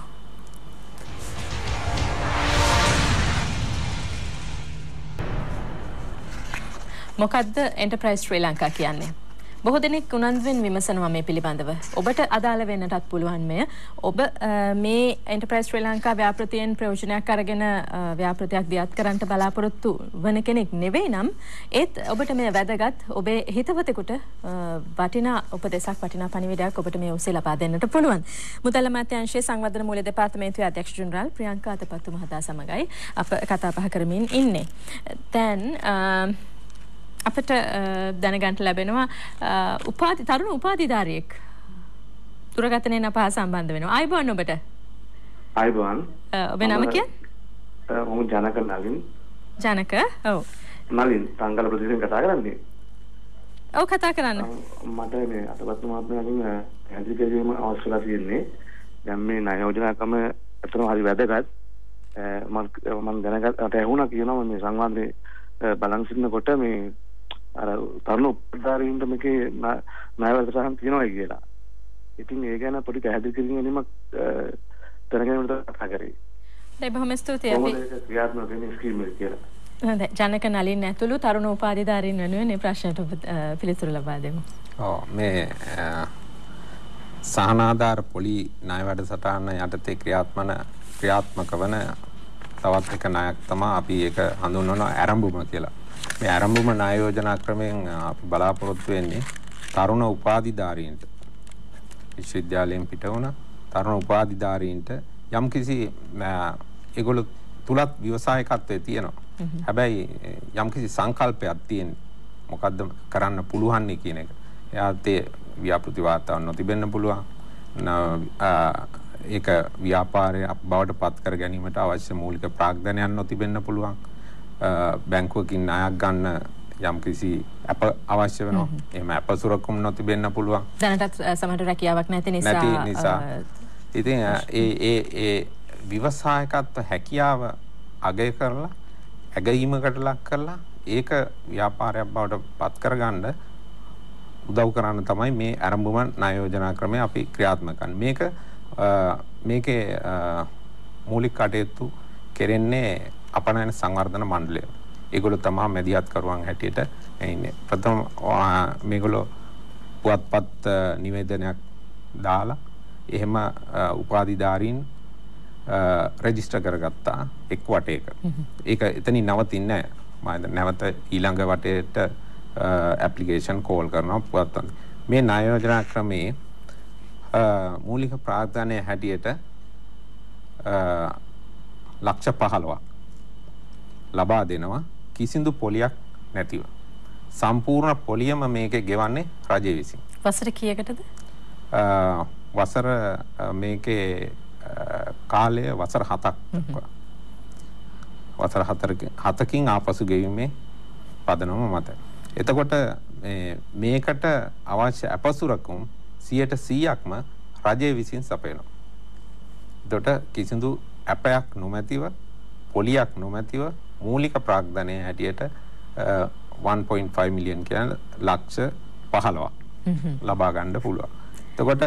මොකද්ද එන්ටර්ප්‍රයිස් ශ්‍රී ලංකා කියන්නේ? බොහෝ දෙනෙක් උනන්දුවෙන් විමසනවා මේ පිළිබඳව. ඔබට අදාළ වෙන්නටත් පුළුවන් මෙය. ඔබ මේ එන්ටර්ප්‍රයිස් ශ්‍රී ලංකා ව්‍යාපෘතියෙන් ප්‍රයෝජනයක් අරගෙන ව්‍යාපෘතියක් දියත් කරන්නට බලාපොරොත්තු වන කෙනෙක් නෙවෙයි නම් ඒත් ඔබට මේ වැදගත් ඔබේ හිතවතෙකුට වටිනා උපදේශක් වටිනා පණිවිඩයක් ඔබට මේ ඔස්සේ ලබා දෙන්නට පුළුවන්. මුදල් අමාත්‍යාංශයේ සංවර්ධන මූල්‍ය දෙපාර්තමේන්තුවේ අධ්‍යක්ෂ ජෙනරාල් ප්‍රියංකා අතපත්තු මහතා සමගයි අප කතා බහ කරමින් ඉන්නේ. දැන් අපට දැනගන්න ලැබෙනවා උපාධි තරුණ උපාධිධාරියෙක් දුරකථනයෙන් අප හා සම්බන්ධ වෙනවා. ආයිබෝන් ඔබට. ආයිබෝන්. ඔබේ නම කියන්නේ? මම ජනක නලින්. ජනක. ඔව්. නලින් තංගල ප්‍රදේශයෙන් කතා කරන්නේ. ඔව් කතා කරන්න. මට මේ අතපත්තු මහත්මයාගෙන් පැහැදිලි කිරීම අවශ්‍යලා තියෙන්නේ. දැන් මේ ණය යෝජනා ක්‍රම අතරම හරි වැදගත්. මම මම දැනගත් ඇහුණා කියනවා මේ සංවාදයේ බලන් සිටිනකොට මේ අර තරුණ උපාධිධාරීන්ට මේකේ ණය වැඩසටහන් තියෙනවා කියලා. ඉතින් ඒ ගැන පොඩි පැහැදිලි කිරීමක් දැනගන්නට කතා කරේ. ඒ බොහොම ස්තුතියි අපි ක්‍රියාත්මක වෙන ස්කීම් එක කියලා. හොඳයි. ජනක නලින් ඇතුළු තරුණ උපාධිධාරීන් වෙනුවෙන් මේ ප්‍රශ්නට පිළිතුරු ලබා දෙමු. ඔව් මේ සහනාධාර පොලි ණය වැඩසටහන යටතේ ක්‍රියාත්මන ක්‍රියාත්මක වන තවත් එක ණයක් තමයි අපි ඒක හඳුන්වනවා ආරම්භම කියලා. මේ ආරම්භම ණය යෝජනා ක්‍රමයෙන් අපි බලාපොරොත්තු වෙන්නේ තරුණ උපාධිධාරීන්ට විශ්වවිද්‍යාලයෙන් පිට වුණ තරුණ උපාධිධාරීන්ට යම්කිසි ඒගොල්ලෝ තුලත් ව්‍යවසායකත්වයේ තියෙනවා. හැබැයි යම්කිසි සංකල්පයක් තියෙනවා. මොකද්ද කරන්න පුළුවන් කියන එක. එයාට ව්‍යාපෘති වාතාවරණ නොතිබෙන්න පුළුවන්. ඒක ව්‍යාපාරයක් බවට පත් කර ගැනීමට අවශ්‍ය මූලික ප්‍රාග්ධනයක් නොතිබෙන්න පුළුවන්. බැංකුවකින් ණයක් ගන්න යම්කිසි අප අවශ්‍ය වෙනවා. එහෙම අපසුරකම් නොතිබෙන්න පුළුවන්. දැනටත් සමහර රැකියාවක් නැති නිසා නැති නිසා ඉතින් ඒ ඒ ඒ ව්‍යවසායකත්ව හැකියාව අගය කරලා ඇගීමකට ලක් කරලා ඒක ව්‍යාපාරයක් බවට පත් කරගන්න උදව් කරන්න තමයි මේ ආරම්භම ණය යෝජනා ක්‍රමය අපි ක්‍රියාත්මක කරන්නේ. මේක මේකේ මූලික කටයුතු කෙරෙන්නේ අපනයන සංවර්ධන මණ්ඩලය. ඒගොල්ලෝ තමයි මැදිහත් කරුවන් හැටියට ඉන්නේ. ප්‍රථම මේගොල්ලෝ පුවත්පත් නිවේදනයක් දාලා එහෙම උපාධිධාරීන් රෙජිස්ටර් කරගත්තා එක් වටේක. ඒක එතනින් නවතින්නේ නැහැ. මම නැවත ඊළඟ වටේට ඇප්ලිකේෂන් කෝල් කරනවා පුවත්පත්. මේ ණය යෝජනා ක්‍රමේ මූලික ප්‍රාග්ධනය හැටියට ලක්ෂ පහළොවක් ලබා දෙනවා කිසිදු පොලියක් නැතිව. සම්පූර්ණ පොලියම මේකේ ගෙවන්නේ රජය විසින්. වසර කීයකටද? වසර මේකේ කාලය වසර හතක්. වසර හතකින් ආපසු ගෙවීමේ පදනම මත. එතකොට මේකට අවශ්‍ය අපසුරකම් සියයට සීයක්ම රජය විසින් සපයනවා. එතකොට කිසිදු අපයක් නොමැතිව පොලියක් නොමැතිව මූලික ප්‍රාග්ධනය හැටියට one point five මිලියන් කියන ලක්ෂ පහළොවක් ලබා ගන්න පුළුවන්. එතකොට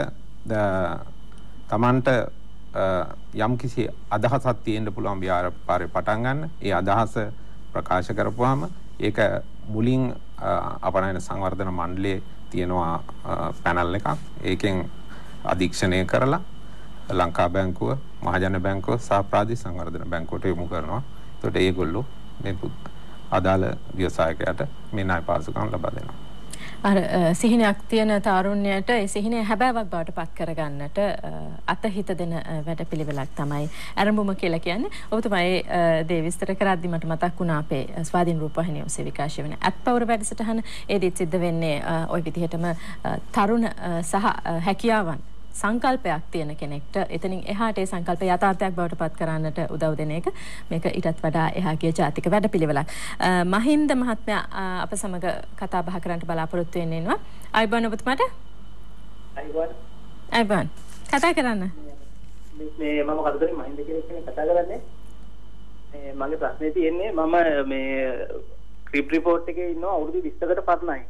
තමන්ට යම් කිසි අදහසක් තියෙන්න පුළුවන් ව්‍යාපාරේ පටන් ගන්න. ඒ අදහස ප්‍රකාශ කරපුවාම ඒක මුලින් අපනයන සංවර්ධන මණ්ඩලයේ තියෙනවා පැනල් එකක්. ඒකෙන් අධීක්ෂණය කරලා ලංකා බැංකුව, මහජන බැංකුව සහ ප්‍රාදේශීය සංවර්ධන බැංකුවට යොමු කරනවා. එතකොට ඒගොල්ලෝ මේ අදාළ ව්‍යවසායකයාට මේ ණය පාසුකම් ලබා දෙනවා. අර සිහිනයක් තියෙන තරුණයට ඒ සිහිනය හැබෑවක් බවට පත් කරගන්නට අතහිත දෙන වැඩපිළිවෙලක් තමයි ආරම්භම කියලා කියන්නේ. ඔබතුමායි දේ විස්තර කරද්දි මට මතක් වුණා අපේ ස්වාධීන රූපවාහිනිය ඔස්සේ විකාශය වෙන ඇත්පවර වැඩසටහන. ඒදීත් සිද්ධ වෙන්නේ ওই විදිහටම තරුණ සහ හැකියාවන් සංකල්පයක් තියෙන කෙනෙක්ට එතනින් එහාට ඒ සංකල්ප යථාර්ථයක් බවට පත් කරන්නට උදව් දෙන එක මේක ඊටත් වඩා එහා ගිය ජාතික වැඩපිළිවෙලක්. මහින්ද මහත්මයා අප සමග කතා බහ කරන්න බලාපොරොත්තු වෙන්නේ ඉන්නවා. අයිබෝන් ඔබතුමාට. අයිබෝන්. අයිබෝන්. කතා කරන්න. මේ මම කතුරේ මහින්ද කෙනෙක් කතා කරන්නේ. මේ මගේ ප්‍රශ්නේ තියෙන්නේ මම මේ ක්‍රිප් රිපෝට් එකේ ඉන්නවා අවුරුදු විස්සකට පරණයි.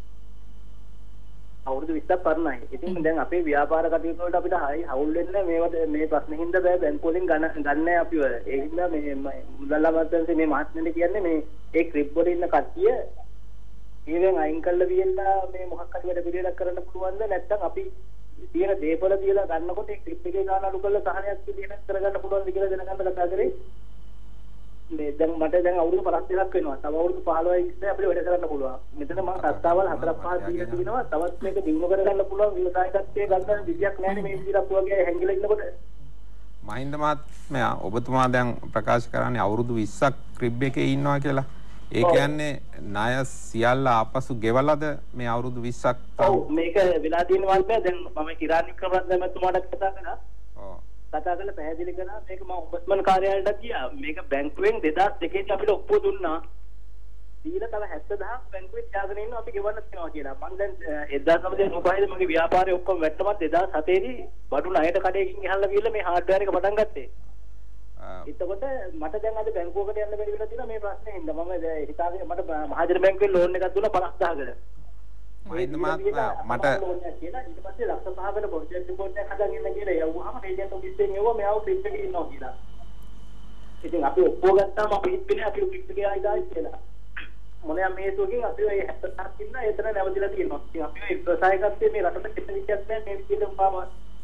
අවුරුදු විස්සක් පරණයි. ඉතින් දැන් අපේ ව්‍යාපාර කටයුතු වලට අපිට හරි හවුල් වෙන්නේ මේවට මේ ප්‍රශ්න හින්දා බෑ බැංකුව වලින් ගන්න ගන්නෑ අපිව. ඒ හින්දා මේ මුදල් අමාත්‍යාංශයේ මේ මහත්මයාට කියන්නේ මේ ඒ ක්‍රිප් වල ඉන්න කට්ටිය ඒවෙන් අයින් කළා වියලා මේ මොකක් හරි වැඩ පිළිවෙලක් කරන්න පුළුවන්ද නැත්නම් අපි තියෙන දේපල තියලා ගන්නකොට ඒ ක්ලිප් එකේ ගන්න අඩු කරලා සහනයක් විදිහට කරගන්න පුළුවන්ද කියලා දැනගන්න කතා කරේ. මේ දැන් මට දැන් අවුරුදු පනස් දෙකක් වෙනවා. තව අවුරුදු පහළොවයි ඉස්සේ අපිට වැඩ කරන්න පුළුවන්. මෙතන මම රස්තාවල් හතරක් පහක් දීලා තිනවා. තවත් මේක දිනු කරගන්න පුළුවන් විවසායකත්වයේ ගන්න විදියක් නැහැ මේ විදිහට අපි වගේ හැංගිලා ඉන්නකොට. මහින්ද මහත්මයා ඔබතුමා දැන් ප්‍රකාශ කරන්නේ අවුරුදු විස්සක් ක්‍රිබ් එකේ ඉන්නවා කියලා. ඒ කියන්නේ ණය සියල්ල ආපසු ගෙවලාද මේ අවුරුදු විස්සක්? ඔව් මේක වෙලා තියෙන වල්පය දැන් මම කිරානි ක්‍රමරත්නමතුමාට කතා කරා. ඔව්. කතා කරලා පැහැදිලි කරා මේක මම ඔම්බඩ්ස්මන් කාර්යාලයට ගියා. මේක බැංකුවෙන් දෙදාස් දෙකේ අපිට ඔප්පුව දුන්නා. දීලා තව හැත්තෑ දහසක් බැංකුවේ තියාගෙන ඉන්නවා අපි ගෙවන්න තියනවා කියලා. මම දැන් එක්දාස් නවසිය නවපහේ මගේ ව්‍යාපාරේ ඔක්කොම වැට්ටමත් දෙදාස් හතේ දී බඩු ණයට කඩේකින් ගහලා ගිහලා මේ හાર્ඩ්වෙයාර් එක පටන් ගත්තේ. එතකොට මට දැන් අද බැංකුවකට යන්න බැරි වෙලා තියෙනවා මේ ප්‍රශ්නේ හින්දා. මම හිතාගෙන මට මහජන බැංකුවේ ලෝන් එකක් දුන්නා පනස් දහසකට. මහින්ද මහත්මයා මට ඊට පස්සේ ලක්ෂ පහකට ප්‍රොජෙක්ට් රිපෝට් එකක් හදාගෙන ඉන්න කියලා යවුවාම ඒජන්ට් ඔෆිස් එකෙන් එවුවා මෙයාව ක්ලිප් එකේ ඉන්නවා කියලා. ඉතින් අපි ඔප්පුව ගත්තාම අපි හිතන්නේ අපි ක්ලිප් එකේ ආයි දායි කියලා. මොනවා මේ තුකින් අපි ඔය හැත්තෑ පහක් ඉන්න එතන නැවතිලා තියෙනවා. ඉතින් අපි ඔය ප්‍රසායකත්වයේ මේ රටට කිසිම විදියක් නැහැ මේ විදිහට උපාම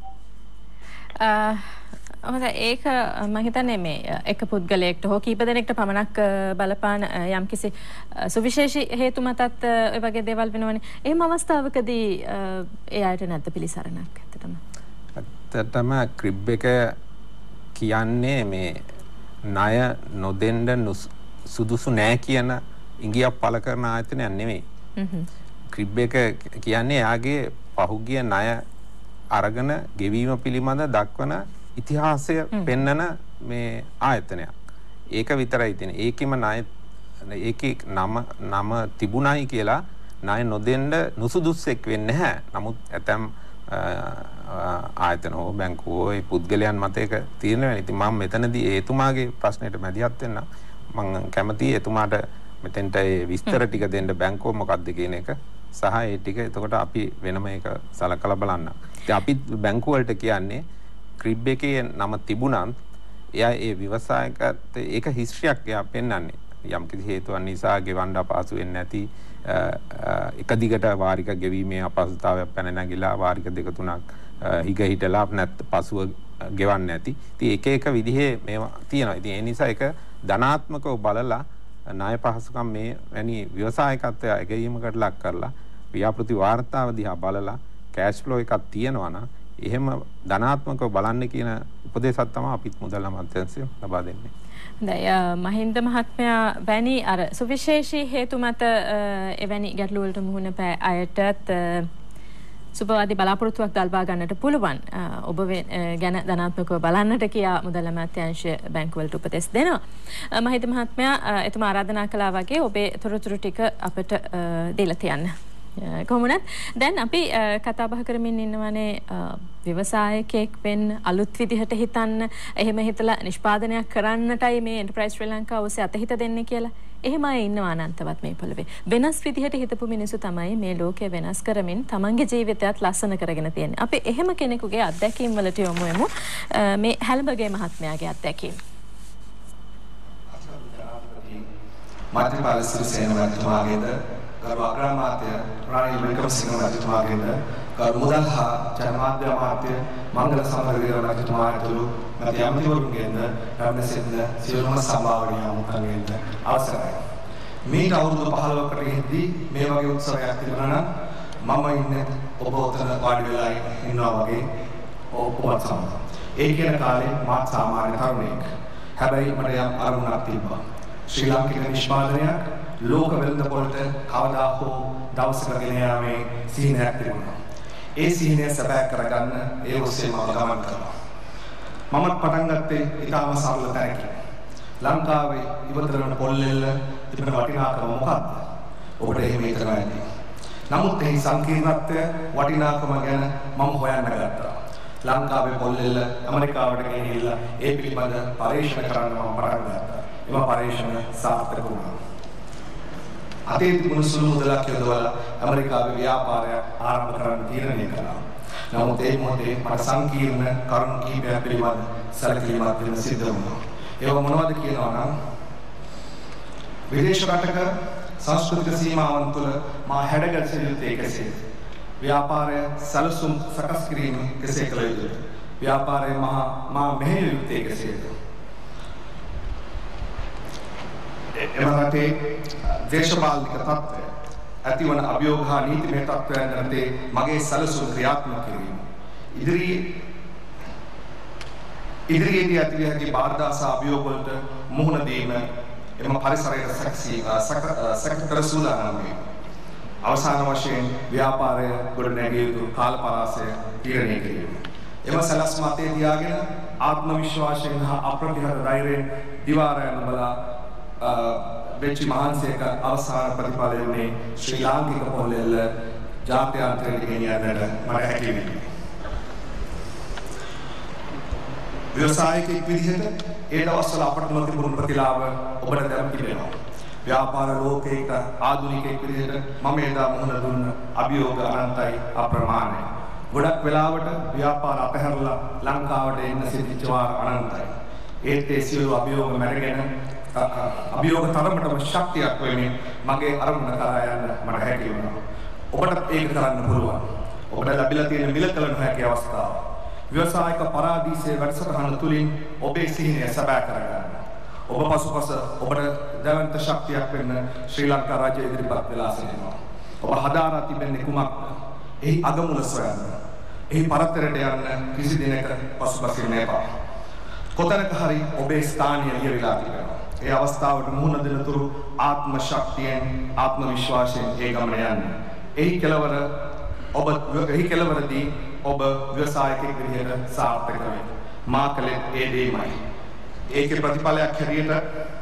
හොඳයි ඒක මම හිතන්නේ මේ එක පුද්ගලයෙක්ට හෝ කීප දෙනෙක්ට පමණක් බලපාන යම්කිසි සුවිශේෂී හේතු මතත් ඔය වගේ දේවල් වෙනවනේ. එහෙම අවස්ථාවකදී ඒ අයට නැද්ද පිළිසරණක් ඇත්තටම? ඇත්තටම ක්‍රිබ් එක කියන්නේ මේ ණය නොදෙන්න සුදුසු නෑ කියන ඉංගියක් පළ කරන ආයතනයක් නෙමෙයි. ක්‍රිබ් එක කියන්නේ එයාගේ පහුගිය ණය අරගෙන ගෙවීම පිළිබඳ දක්වන ඉතිහාසය පෙන්නන මේ ආයතනයක්. ඒක විතරයි තියෙන්නේ. ඒකෙම ණය ඒකේ නම නම තිබුණයි කියලා ණය නොදෙන්න නුසුදුස්සෙක් වෙන්නේ නැහැ. නමුත් ඇතම් ආයතන හෝ බැංකුව හෝ පුද්ගලයන් මත ඒක තීරණය වෙනවා. ඉතින් මම මෙතනදී එතුමාගේ ප්‍රශ්නෙට මැදිහත් වෙන්න මම කැමතියි එතුමාට මෙතෙන්ට ඒ විස්තර ටික දෙන්න බැංකුව මොකක්ද කියන එක සහ ඒ ටික එතකොට අපි වෙනම ඒක සලකලා බලන්න. ඉතින් අපි බැංකුව වලට කියන්නේ ක්‍රිබ් එකේ නම තිබුණත් එයා ඒ ව්‍යවසායකත් ඒක හිස්ටරියක් එයා පෙන්වන්නේ. යම් කිසි හේතුවක් නිසා ගෙවන්න අපහසු වෙන්නේ නැති එක දිගට වාරික ගෙවීමේ අපහසුතාවයක් පැන නැගිලා වාරික දෙක තුනක් හිග හිටලා නැත් පසුව ගෙවන්නේ නැති. ඉතින් එක එක විදිහේ මේවා තියෙනවා. ඉතින් ඒ නිසා ඒක ධනාත්මකව බලලා ණය පහසුකම් මේ වැනි ව්‍යවසායකත්වය ඇගීමකට ලක් කරලා ව්‍යාපෘති වාර්තාව දිහා බලලා කෑෂ් ෆ්ලෝ එකක් තියෙනවා නම් එහෙම ධනාත්මකව බලන්න කියන උපදේශයක් තමයි අපිත් මුදල් අමාත්‍යාංශය ලබා දෙන්නේ. හොඳයි මහින්ද මහත්මයා වැනි අර සුවිශේෂී හේතු මත එවැනි ගැටලු වලට මුහුණ පෑ අයටත් සුබවාදී බලාපොරොත්තුවක් දල්වා ගන්නට පුළුවන්. ඔබ ගැන ධනාත්මකව බලන්නට කියා මුදල් අමාත්‍යාංශය බැංකුවලට උපදෙස් දෙනවා. මහින්ද මහත්මයා එතුමා ආරාධනා කළා වගේ ඔබේ තොරතුරු ටික අපට දීලා තියන්න. කොහොමද දැන් අපි කතා බහ කරමින් ඉන්නවනේ ව්‍යවසායකයෙක් වෙන්න අලුත් විදිහට හිතන්න එහෙම හිතලා නිෂ්පාදනයක් කරන්නටයි මේ එන්ටර්ප්‍රයිස් ශ්‍රී ලංකාව ඔස්සේ අතහිත දෙන්නේ කියලා. එහෙම අය ඉන්නවා අනන්තවත් මේ පොළවේ. වෙනස් විදිහට හිතපු මිනිස්සු තමයි මේ ලෝකය වෙනස් කරමින් තමන්ගේ ජීවිතයත් ලස්සන කරගෙන තියෙන්නේ. අපි එහෙම කෙනෙකුගේ අත්දැකීම් වලට යමු යමු මේ හැල්බගේ මහත්මයාගේ අත්දැකීම්. මෛත්‍රීපාල සිරිසේන මහත්මයාගේද ගරු අග්‍රාමාත්‍ය රනිල් වික්‍රමසිංහ මහත්මයාගේද ගරු මුදල් හා ජනමාධ්‍ය අමාත්‍ය මංගල සමරවීර මහත්මයා ඇතුළු මැති අමාත්‍යවරුන්ගෙන්ද රැඳෙන්න සියලුම සම්භාවනීය මුඛංගෙන්ද අවසරයි. මේ අවුරුදු පහළොවකට ඉඳි මේ වගේ උත්සවයක් තිබුණා නම් මම ඉන්නේ ඔබ උතන වාඩි වෙලා ඉන්නවා වගේ ඔබත් සමග. ඒ කියන කාලේ මාත් සාමාන්‍ය තරුණයෙක්. හැබැයි මට යම් අරමුණක් තිබ්බා. ශ්‍රී ලාංකික නිෂ්පාදනයක් ලෝක වෙළඳපොළට කවදා හෝ දවසක ගෙන යාමේ සිහිනයක් තිබුණා. ඒ සිහිනය සැබෑ කරගන්න ඒ ඔස්සේ මම ගමන් කරනවා. මමත් පටන් ගත්තේ ඊටාම සරල තැනකින්. ලංකාවේ ඉවතර වන පොල්ලෙල්ල තිබෙන වටිනාකම මොකක්ද? ඔබට එහෙම හිතනවා ඇති. නමුත් එහි සංකීර්ණත්වය වටිනාකම ගැන මම හොයන්න ගත්තා. ලංකාවේ පොල්ලෙල්ල ඇමරිකාවට ගෙනහිල්ලා ඒ පිළිබඳ පරීක්ෂණ කරන්න මම පටන් ගත්තා. එම පරීක්ෂණ සාර්ථක වුණා. අතේ තිබුණු සුළු මුදලක් යොදවලා ඇමරිකාවේ ව්‍යාපාරයක් ආරම්භ කරන්න තීරණය කළා. නමුත් ඒ මොහොතේ මට සංකීර්ණ කරුණු කිහිපයක් පිළිබඳ සැලකිලිමත් වෙන්න සිද්ධ වුණා. ඒවා මොනවද කියනවා නම් විදේශ රටක සංස්කෘතික සීමාවන් තුළ මා හැඩගැසිය යුත්තේ කෙසේද? ව්‍යාපාරය සැලසුම් සකස් කිරීම කෙසේ කළ යුතුද? ව්‍යාපාරය මහා මා මෙහෙය යුත්තේ කෙසේද? එම රටේ දේශපාලනික තත්ත්වය ඇතිවන අභියෝග හා නීතිමය තත්ත්වයන් යටතේ මගේ සැලසුම් ක්‍රියාත්මක කිරීම ඉදිරියේ ඉදිරියේදී ඇතිවිය හැකි බාධා සහ අභියෝග වලට මුහුණ දීම එම පරිසරයට සැකසී සැකකර සූදානම් වීම අවසාන වශයෙන් ව්‍යාපාරය ගොඩනැගිය යුතු කාලපරාසය තීරණය කිරීම එම සැලැස්ම අතේ තියාගෙන ආත්ම විශ්වාසයෙන් හා අප්‍රතිහත ධෛර්යයෙන් දිවාරය නොබලා වෙච්ච මහන්සියක අවසාන ප්‍රතිඵලය වුණේ ශ්‍රී ලාංකික පොළෙල්ල ජාත්‍යන්තරයට ගෙනියන්නට මට හැකි වුණේ. ව්‍යවසායිකයෙක් විදිහට ඒ දවස්වල අපට නොතිබුණු ප්‍රතිලාභ ඔබට දැන් තිබෙනවා. ව්‍යාපාර ලෝකයක ආධුනිකයෙක් විදිහට මම එදා මුහුණ දුන්න අභියෝග අනන්තයි අප්‍රමාණයි. ගොඩක් වෙලාවට ව්‍යාපාර අපහැරලා ලංකාවට එන්න සිද්ධ වාර අනන්තයි. ඒත් ඒ සියලු අභියෝග මැරගෙන අභියෝග තරමටම ශක්තියක් වෙමින් මගේ අරමුණ කරා යන්න මට හැකි වුණා. ඔබට ඒක කරන්න පුළුවන්. ඔබට ලැබිලා තියෙන මිල කළ නොහැකි අවස්ථාව. ව්‍යවසායික පරාදීසයේ වැඩසටහන තුලින් ඔබේ සිහිනය සැබෑ කරගන්න. ඔබ පසුපස ඔබට දැවන්ත ශක්තියක් වෙන්න ශ්‍රී ලංකා රාජ්‍ය ඉදිරිපත් වෙලා සිටිනවා. ඔබ හදාරා තිබෙන්නේ කුමක්ද? එහි අගමුල සොයන්න. එහි පරතරයට යන්න කිසි දිනක පසුපසින් එපා. කොතැනක හරි ඔබේ ස්ථානය ලියවිලා තිබෙනවා. ඒ අවස්ථාවට මුහුණ දෙන තුරු ආත්ම ශක්තියෙන් ආත්ම විශ්වාසයෙන් ඒ ගමන යන්න. එහි කෙලවර ඔබ එහි කෙලවරදී ඔබ ව්‍යවසායකයෙක් විදිහට සාර්ථක වෙන්න. මා කලේ ඒ දෙයමයි. ඒකේ ප්‍රතිඵලයක් හැටියට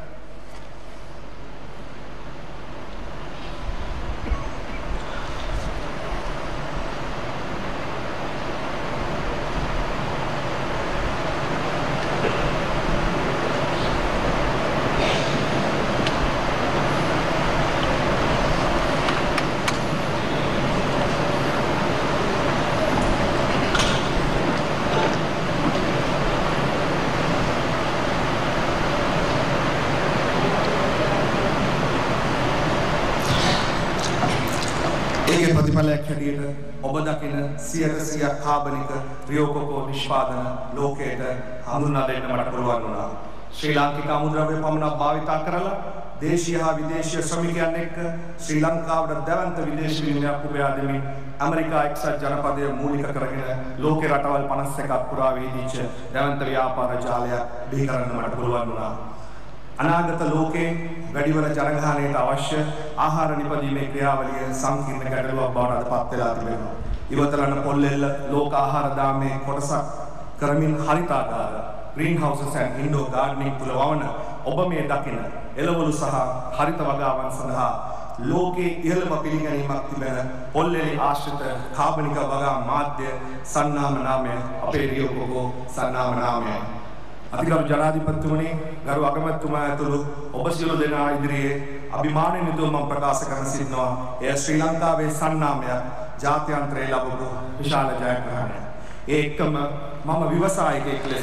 ප්‍රතිඵලයක් හැටියට ඔබ දකින සියයට සියයක් කාබනික රියෝකොකෝ නිෂ්පාදන ලෝකයට හඳුන්වා දෙන්න මට පුළුවන් වුණා. ශ්‍රී ලාංකික අමුද්‍රව්‍ය පමණක් භාවිතා කරලා දේශීය හා විදේශීය ශ්‍රමිකයන් එක්ක ශ්‍රී ලංකාවට දැවන්ත විදේශ විනිමයක් උපයා දෙමින් ඇමරිකා එක්සත් ජනපදය මූලික කරගෙන ලෝකේ රටවල් පනස් එකක් පුරා වේදිච්ච දැවන්ත ව්‍යාපාර ජාලයක් බිහි කරන්න මට පුළුවන් වුණා. අනාගත ලෝකේ වැඩිවන ජනගහනයට අවශ්‍ය ආහාර නිපදීමේ ක්‍රියාවලිය සංකීර්ණ ගැටලුවක් බවට පත් වෙලා තිබෙනවා. ඉවතලන පොල්ලෙල්ල ලෝක ආහාර දාමේ කොටසක් කරමින් හරිතාගාර green houses and indoor gardening තුල වවන ඔබ මේ දකින එළවලු සහ හරිත වගාවන් සඳහා ලෝකේ ඉහළම පිළිගැනීමක් තිබෙන පොල්ලෙලි ආශ්‍රිත කාබනික වගා මාධ්‍ය සන්නාම නාමය අපේ රියෝකොකෝ සන්නාම නාමයයි. අතිගරු ජනාධිපතිතුමනි, ගරු අගමැතිතුමා ඇතුළු ඔබ සියලු දෙනා ඉදිරියේ අභිමානයෙන් යුතුව මම ප්‍රකාශ කරන සිටිනවා. එය ශ්‍රී ලංකාවේ සන්නාමයක් ජාත්‍යන්තරයේ ලැබපු විශාල ජයග්‍රහණයක්. ඒ එක්කම මම ව්‍යවසායකයෙක් ලෙස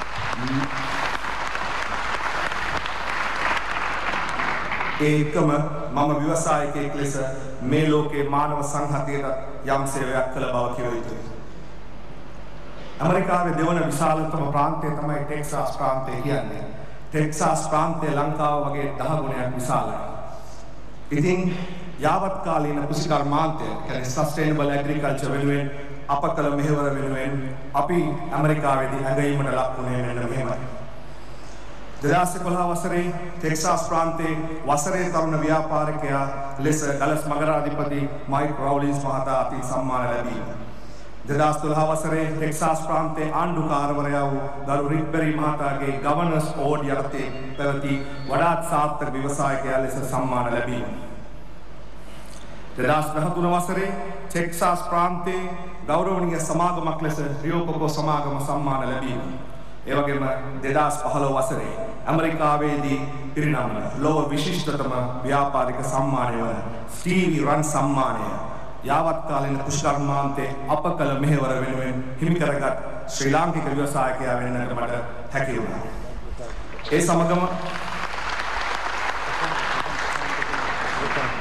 ඒ එක්කම මම ව්‍යවසායකයෙක් ලෙස මේ ලෝකේ මානව සංහතියට යම් සේවයක් කළ බව කිව යුතුයි. ඇමරිකාවේ දෙවන විශාලතම ප්‍රාන්තය තමයි ටෙක්සාස් ප්‍රාන්තය කියන්නේ. ටෙක්සාස් ප්‍රාන්තය ලංකාව වගේ දහ ගුණයක් විශාලයි. ඉතින් යාවත් කාලීන කෘෂිකර්මාන්තය කියන්නේ සස්ටේනබල් ඇග්‍රිකල්චර් වෙනුවෙන් අප කළ මෙහෙවර වෙනුවෙන් අපි ඇමරිකාවේදී ඇගයීමට ලක් වුණේ මෙන්න මෙහෙමයි. දෙදාස් එකොළහ වසරේ ටෙක්සාස් ප්‍රාන්තයේ වසරේ තරුණ ව්‍යාපාරිකයා ලෙස ඩලස් නගරාධිපති මයික් රවුලින්ස් මහතා අතින් සම්මාන ලැබීම. දෙදාස් දොළහ වසරේ ටෙක්සාස් ප්‍රාන්තයේ ආණ්ඩුකාරවරයා වූ ගරු රික්බරි මහතාගේ ගවර්නර්ස් ඕඩ් යටතේ පැවති වඩාත් සාර්ථක ව්‍යවසායකයා ලෙස සම්මාන ලැබීම. දෙදාස් දහතුන වසරේ ටෙක්සාස් ප්‍රාන්තයේ ගෞරවනීය සමාගමක් ලෙස රියෝකොකෝ සමාගම සම්මාන ලැබීම. ඒ වගේම දෙදාස් පහළොව වසරේ ඇමරිකාවේදී පිරිනමන ලොව විශිෂ්ටතම ව්‍යාපාරික සම්මානය වන ස්ටීවි රන් සම්මානය යාවත් කාලීන කුෂ්කර්මාන්තයේ අප කළ මෙහෙවර වෙනුවෙන් හිමි කරගත් ශ්‍රී ලාංකික ව්‍යවසායකයා වෙන්නට මට හැකි වුණා. ඒ සමගම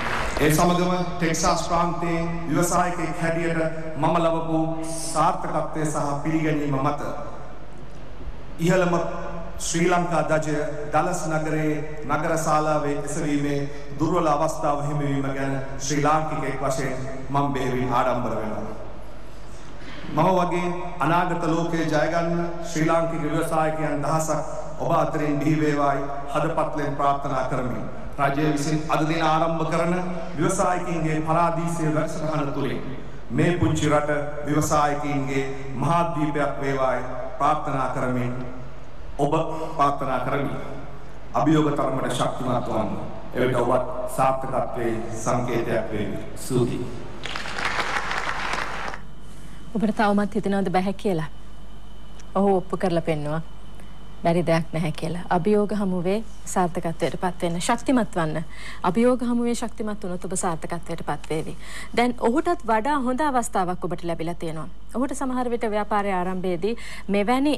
ඒ සමගම ටෙක්සාස් ප්‍රාන්තයේ ව්‍යවසායකයෙක් හැටියට මම ලබපු සාර්ථකත්වය සහ පිළිගැනීම මත ඉහළම ශ්‍රී ලංකා ධජය දලස් නගරයේ නගර ශාලාවේ එසවීමේ දුර්වල අවස්ථාව හිමිවීම ගැන ශ්‍රී ලාංකිකයෙක් වශයෙන් මම බෙහෙවින් ආඩම්බර වෙනවා. මම වගේ අනාගත ලෝකයේ ජය ගන්න ශ්‍රී ලාංකික ව්‍යවසායකයන් දහසක් ඔබ අතරින් බිහි වේවායි හදපත්ලෙන් ප්‍රාර්ථනා කරමි. රජය විසින් අද දින ආරම්භ කරන ව්‍යවසායකින්ගේ පරාදීසය වැඩසටහන තුළින් මේ පුංචි රට ව්‍යවසායකින්ගේ මහාද්වීපයක් වේවායි ප්‍රාර්ථනා කරමින් ඔබ ප්‍රාර්ථනා කරමි. අභියෝග තරමට ශක්තිමත් වන්න. එවිට ඔබත් සාර්ථකත්වයේ සංකේතයක් වේවි. ස්තුතියි. ඔබට තවමත් හිතනවද බැහැ කියලා? ඔහු ඔප්පු කරලා පෙන්නවා. බැරි දෙයක් නැහැ කියලා. අභියෝග හමුවේ සාර්ථකත්වයට පත් වෙන්න, ශක්තිමත් වන්න. අභියෝග හමුවේ ශක්තිමත් වුණොත් ඔබ සාර්ථකත්වයට පත් වේවි. දැන් ඔහුටත් වඩා හොඳ අවස්ථාවක් ඔබට ලැබිලා තියෙනවා. ඔහුට සමහර විට ව්‍යාපාරයේ ආරම්භයේදී මෙවැනි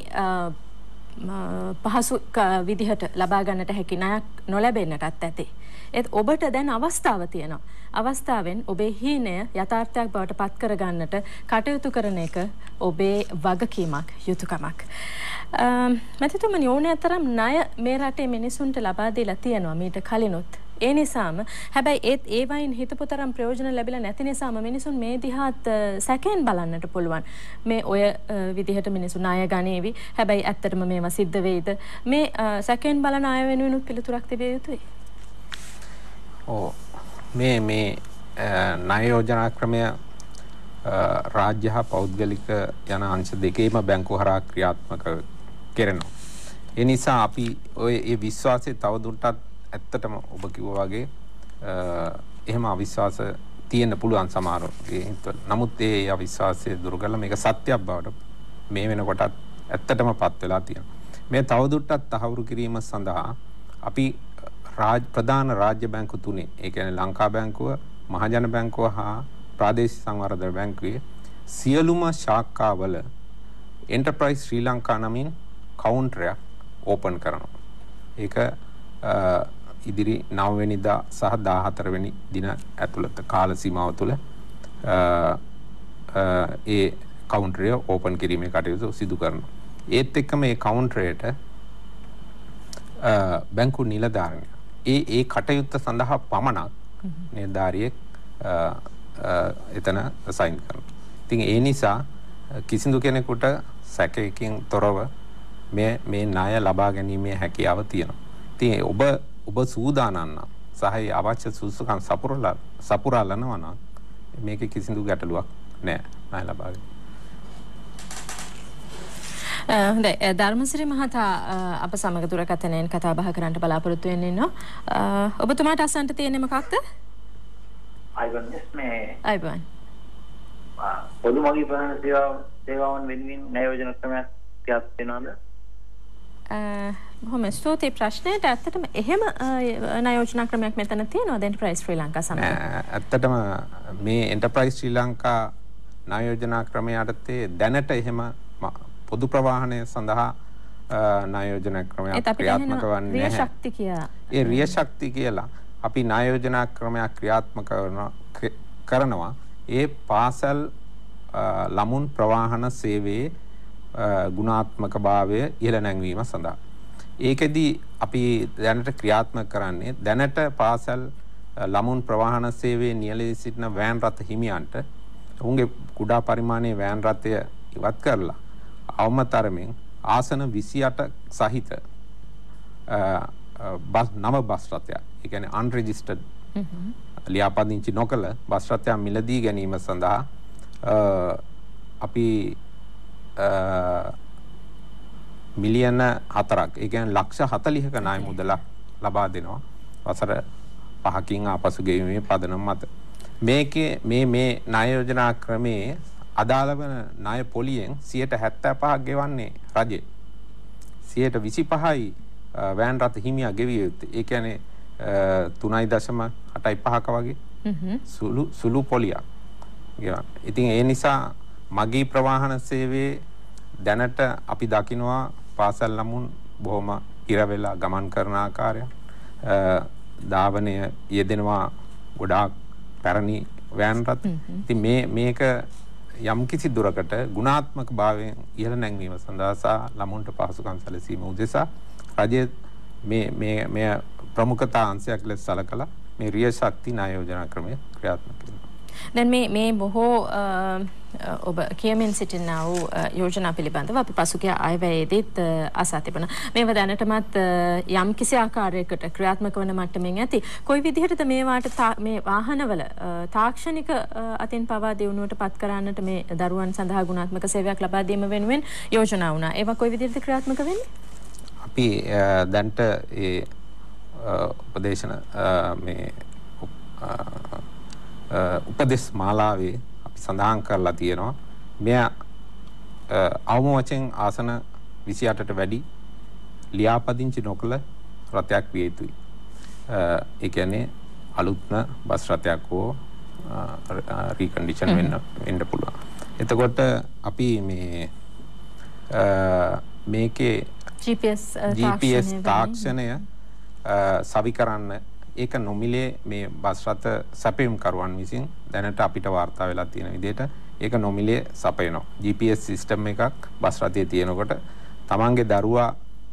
පහසු විදිහට ලබා ගන්නට හැකි ණයක් නොලැබෙන්නටත් ඇති. ඒත් ඔබට දැන් අවස්ථාව තියෙනවා. අවස්ථාවෙන් ඔබේ හීනය යථාර්ථයක් බවට පත් කර ගන්නට කටයුතු කරන එක ඔබේ වගකීමක්, යුතුයකමක්. මැතිතුමනි, ඕනෑ තරම් ණය මේ රටේ මිනිසුන්ට ලබා දීලා තියෙනවා මීට කලිනුත්. ඒ නිසාම හැබැයි ඒත් ඒ වයින් හිතපු තරම් ප්‍රයෝජන ලැබිලා නැති නිසාම මිනිසුන් මේ දිහාත් සැකෙන් බලන්නට පුළුවන්. මේ ඔය විදිහට මිනිසුන් ණය ගනීවි. හැබැයි ඇත්තටම මේවා සිද්ධ වෙයිද? මේ සැකෙන් බලන අය වෙනුවෙනුත් පිළිතුරක් තිබිය යුතුයි. ඔව්. මේ මේ ණය යෝජනා ක්‍රමය රාජ්‍ය හා පෞද්ගලික යන අංශ දෙකේම බැංකුව හරහා ක්‍රියාත්මක කරනවා. ඒ නිසා අපි ඔය ඒ විශ්වාසය තවදුරටත් ඇත්තටම ඔබ කිව්වා වගේ එහෙම අවිශ්වාස තියෙන්න පුළුවන් සමහරවිට හිතවල. නමුත් ඒ අවිශ්වාසය දුරු කරලා මේක සත්‍යයක් බවට මේ වෙනකොටත් ඇත්තටම පත් වෙලා තියෙනවා. මේ තවදුරටත් තහවුරු කිරීම සඳහා අපි රාජ ප්‍රධාන රාජ්‍ය බැංකු තුනේ, ඒ කියන්නේ ලංකා බැංකුව, මහජන බැංකුව හා ප්‍රාදේශීය සංවර්ධන බැංකුවේ සියලුම ශාඛාවල එන්ටර්ප්‍රයිස් ශ්‍රී ලංකා නමින් කවුන්ටරයක් ඕපන් කරනවා. ඒක ඉදිරි නව වෙනිදා සහ දාහතර වෙනි දින ඇතුළත කාල සීමාව තුළ ඒ කවුන්ටරය ඕපන් කිරීමේ කටයුතු සිදු කරනවා. ඒත් එක්කම මේ කවුන්ටරයට බැංකු නිලධාරියා ඒ ඒ කටයුත්ත සඳහා පමණක් නිලධාරියෙක් එතන සයින් කරනවා. ඉතින් ඒ නිසා කිසිදු කෙනෙකුට සැකයකින් තොරව මේ මේ ණය ලබා ගැනීමේ හැකියාව තියෙනවා. ඉතින් ඔබ ඔබ සූදානම් නම් සහ අවශ්‍ය සුසුකම් සපුරලා සපුරාලනවා නම් මේකේ කිසිදු ගැටලුවක් නැහැ ණය ලබා ගැනීම. හොඳයි, ධර්මසිරි මහතා අප සමග දුරකථනයෙන් කතා බහ කරන්න බලාපොරොත්තු වෙන්න ඉන්නවා. ඔබතුමාට අසන්නට තියෙන්නේ මොකක්ද? අයිවන් මේ අයිවන් පොදු මගී ප්‍රහාර සේවා සේවාවන් වෙනුවෙන් ණය යෝජනා ක්‍රමයක් තියත් වෙනවද? බොහොම ස්තුතියි ප්‍රශ්නයට. ඇත්තටම එහෙම ණය යෝජනා ක්‍රමයක් මෙතන තියෙනවද එන්ටර්ප්‍රයිස් ශ්‍රී ලංකා සමග? ඇත්තටම මේ එන්ටර්ප්‍රයිස් ශ්‍රී ලංකා ණය යෝජනා ක්‍රමය යටතේ දැනට එහෙම පොදු ප්‍රවාහනය සඳහා ණය යෝජනා ක්‍රමයක් ක්‍රියාත්මක වන්නේ නැහැ. රිය ශක්ති කියලා. ඒ රිය ශක්ති කියලා අපි ණය යෝජනා ක්‍රමයක් ක්‍රියාත්මක කරනවා. ඒ පාසල් ළමුන් ප්‍රවාහන සේවයේ ගුණාත්මක භාවය ඉහළ නැංවීම සඳහා. ඒකෙදි අපි දැනට ක්‍රියාත්මක කරන්නේ දැනට පාසල් ළමුන් ප්‍රවාහන සේවයේ නියැලී සිටින වෑන් රථ හිමියන්ට ඔවුන්ගේ කුඩා පරිමාණයේ වෑන් රථය ඉවත් කරලා අවමතරමින් ආසන විසිඅට සහිත බස් නව බස් රථයක්, ඒ කියන්නේ unregistered ලියාපදිංචි නොකළ බස් රථයක් මිලදී ගැනීම සඳහා අපි මිලියන හතරක්, ඒ කියන්නේ ලක්ෂ හතළිහක ණය මුදලක් ලබා දෙනවා වසර පහකින් ආපසු ගෙවීමේ පදනම මත. මේකේ මේ මේ ණය යෝජනා ක්‍රමයේ අදාළ වන ණය පොලියෙන් සියයට හැත්තෑ පහක් ගෙවන්නේ රජය. සියයට විසිපහයි වෑන් රථ හිමියා ගෙවිය යුත්තේ. ඒ කියන්නේ තුනයි දශම අටයි පහක වගේ සුළු සුළු පොලියක්. ඉතින් ඒ නිසා මගී ප්‍රවාහන සේවයේ දැනට අපි දකිනවා පාසල් ළමුන් බොහොම ඉර වෙලා ගමන් කරන ආකාරය, ධාවනය යෙදෙනවා ගොඩාක් පැරණි වෑන් රථ. ඉතින් මේ මේක යම් කිසි දුරකට ගුණාත්මක භාවයෙන් ඉහළ නැංවීම සඳහා සහ ළමුන්ට පහසුකම් සැලසීම උදෙසා රජය මේ මේ මේ ප්‍රමුඛතා අංශයක් ලෙස සලකලා මේ රිය ශක්ති ණය යෝජනා ක්‍රමය ක්‍රියාත්මක කරනවා. දැන් මේ මේ බොහෝ ඔබ කියමින් සිටිනා වූ යෝජනා පිළිබඳව අපි පසුගිය අයවැයේදීත් අසා තිබුණා. මේව දැනටමත් යම් කිසි ආකාරයකට ක්‍රියාත්මක වන මට්ටමින් ඇති. කොයි විදිහටද මේවාට මේ වාහනවල තාක්ෂණික අතින් පවා දියුණුවට පත් කරන්නට මේ දරුවන් සඳහා ගුණාත්මක සේවයක් ලබා දීම වෙනුවෙන් යෝජනා වුණා. ඒවා කොයි විදිහටද ක්‍රියාත්මක වෙන්නේ? අපි දැන්ට ඒ උපදේශන මේ උපදෙස් මාලාවේ අපි සඳහන් කරලා තියෙනවා මෙය අවම වශයෙන් ආසන විසි අටට වැඩි ලියාපදිංචි නොකළ රථයක් විය යුතුයි. ඒ කියන්නේ අලුත්ම බස් රථයක් හෝ රීකන්ඩිෂන් වෙන්න වෙන්න පුළුවන්. එතකොට අපි මේ මේකේ G P S G P S තාක්ෂණය සවි කරන්න ඒක නොමිලේ මේ බස් රථ සැපයුම්කරුවන් විසින් දැනට අපිට වාර්තා වෙලා තියෙන විදිහට ඒක නොමිලේ සපයනවා. ජී පී එස් සිස්ටම් එකක් බස් රථයේ තියෙනකොට තමන්ගේ දරුවා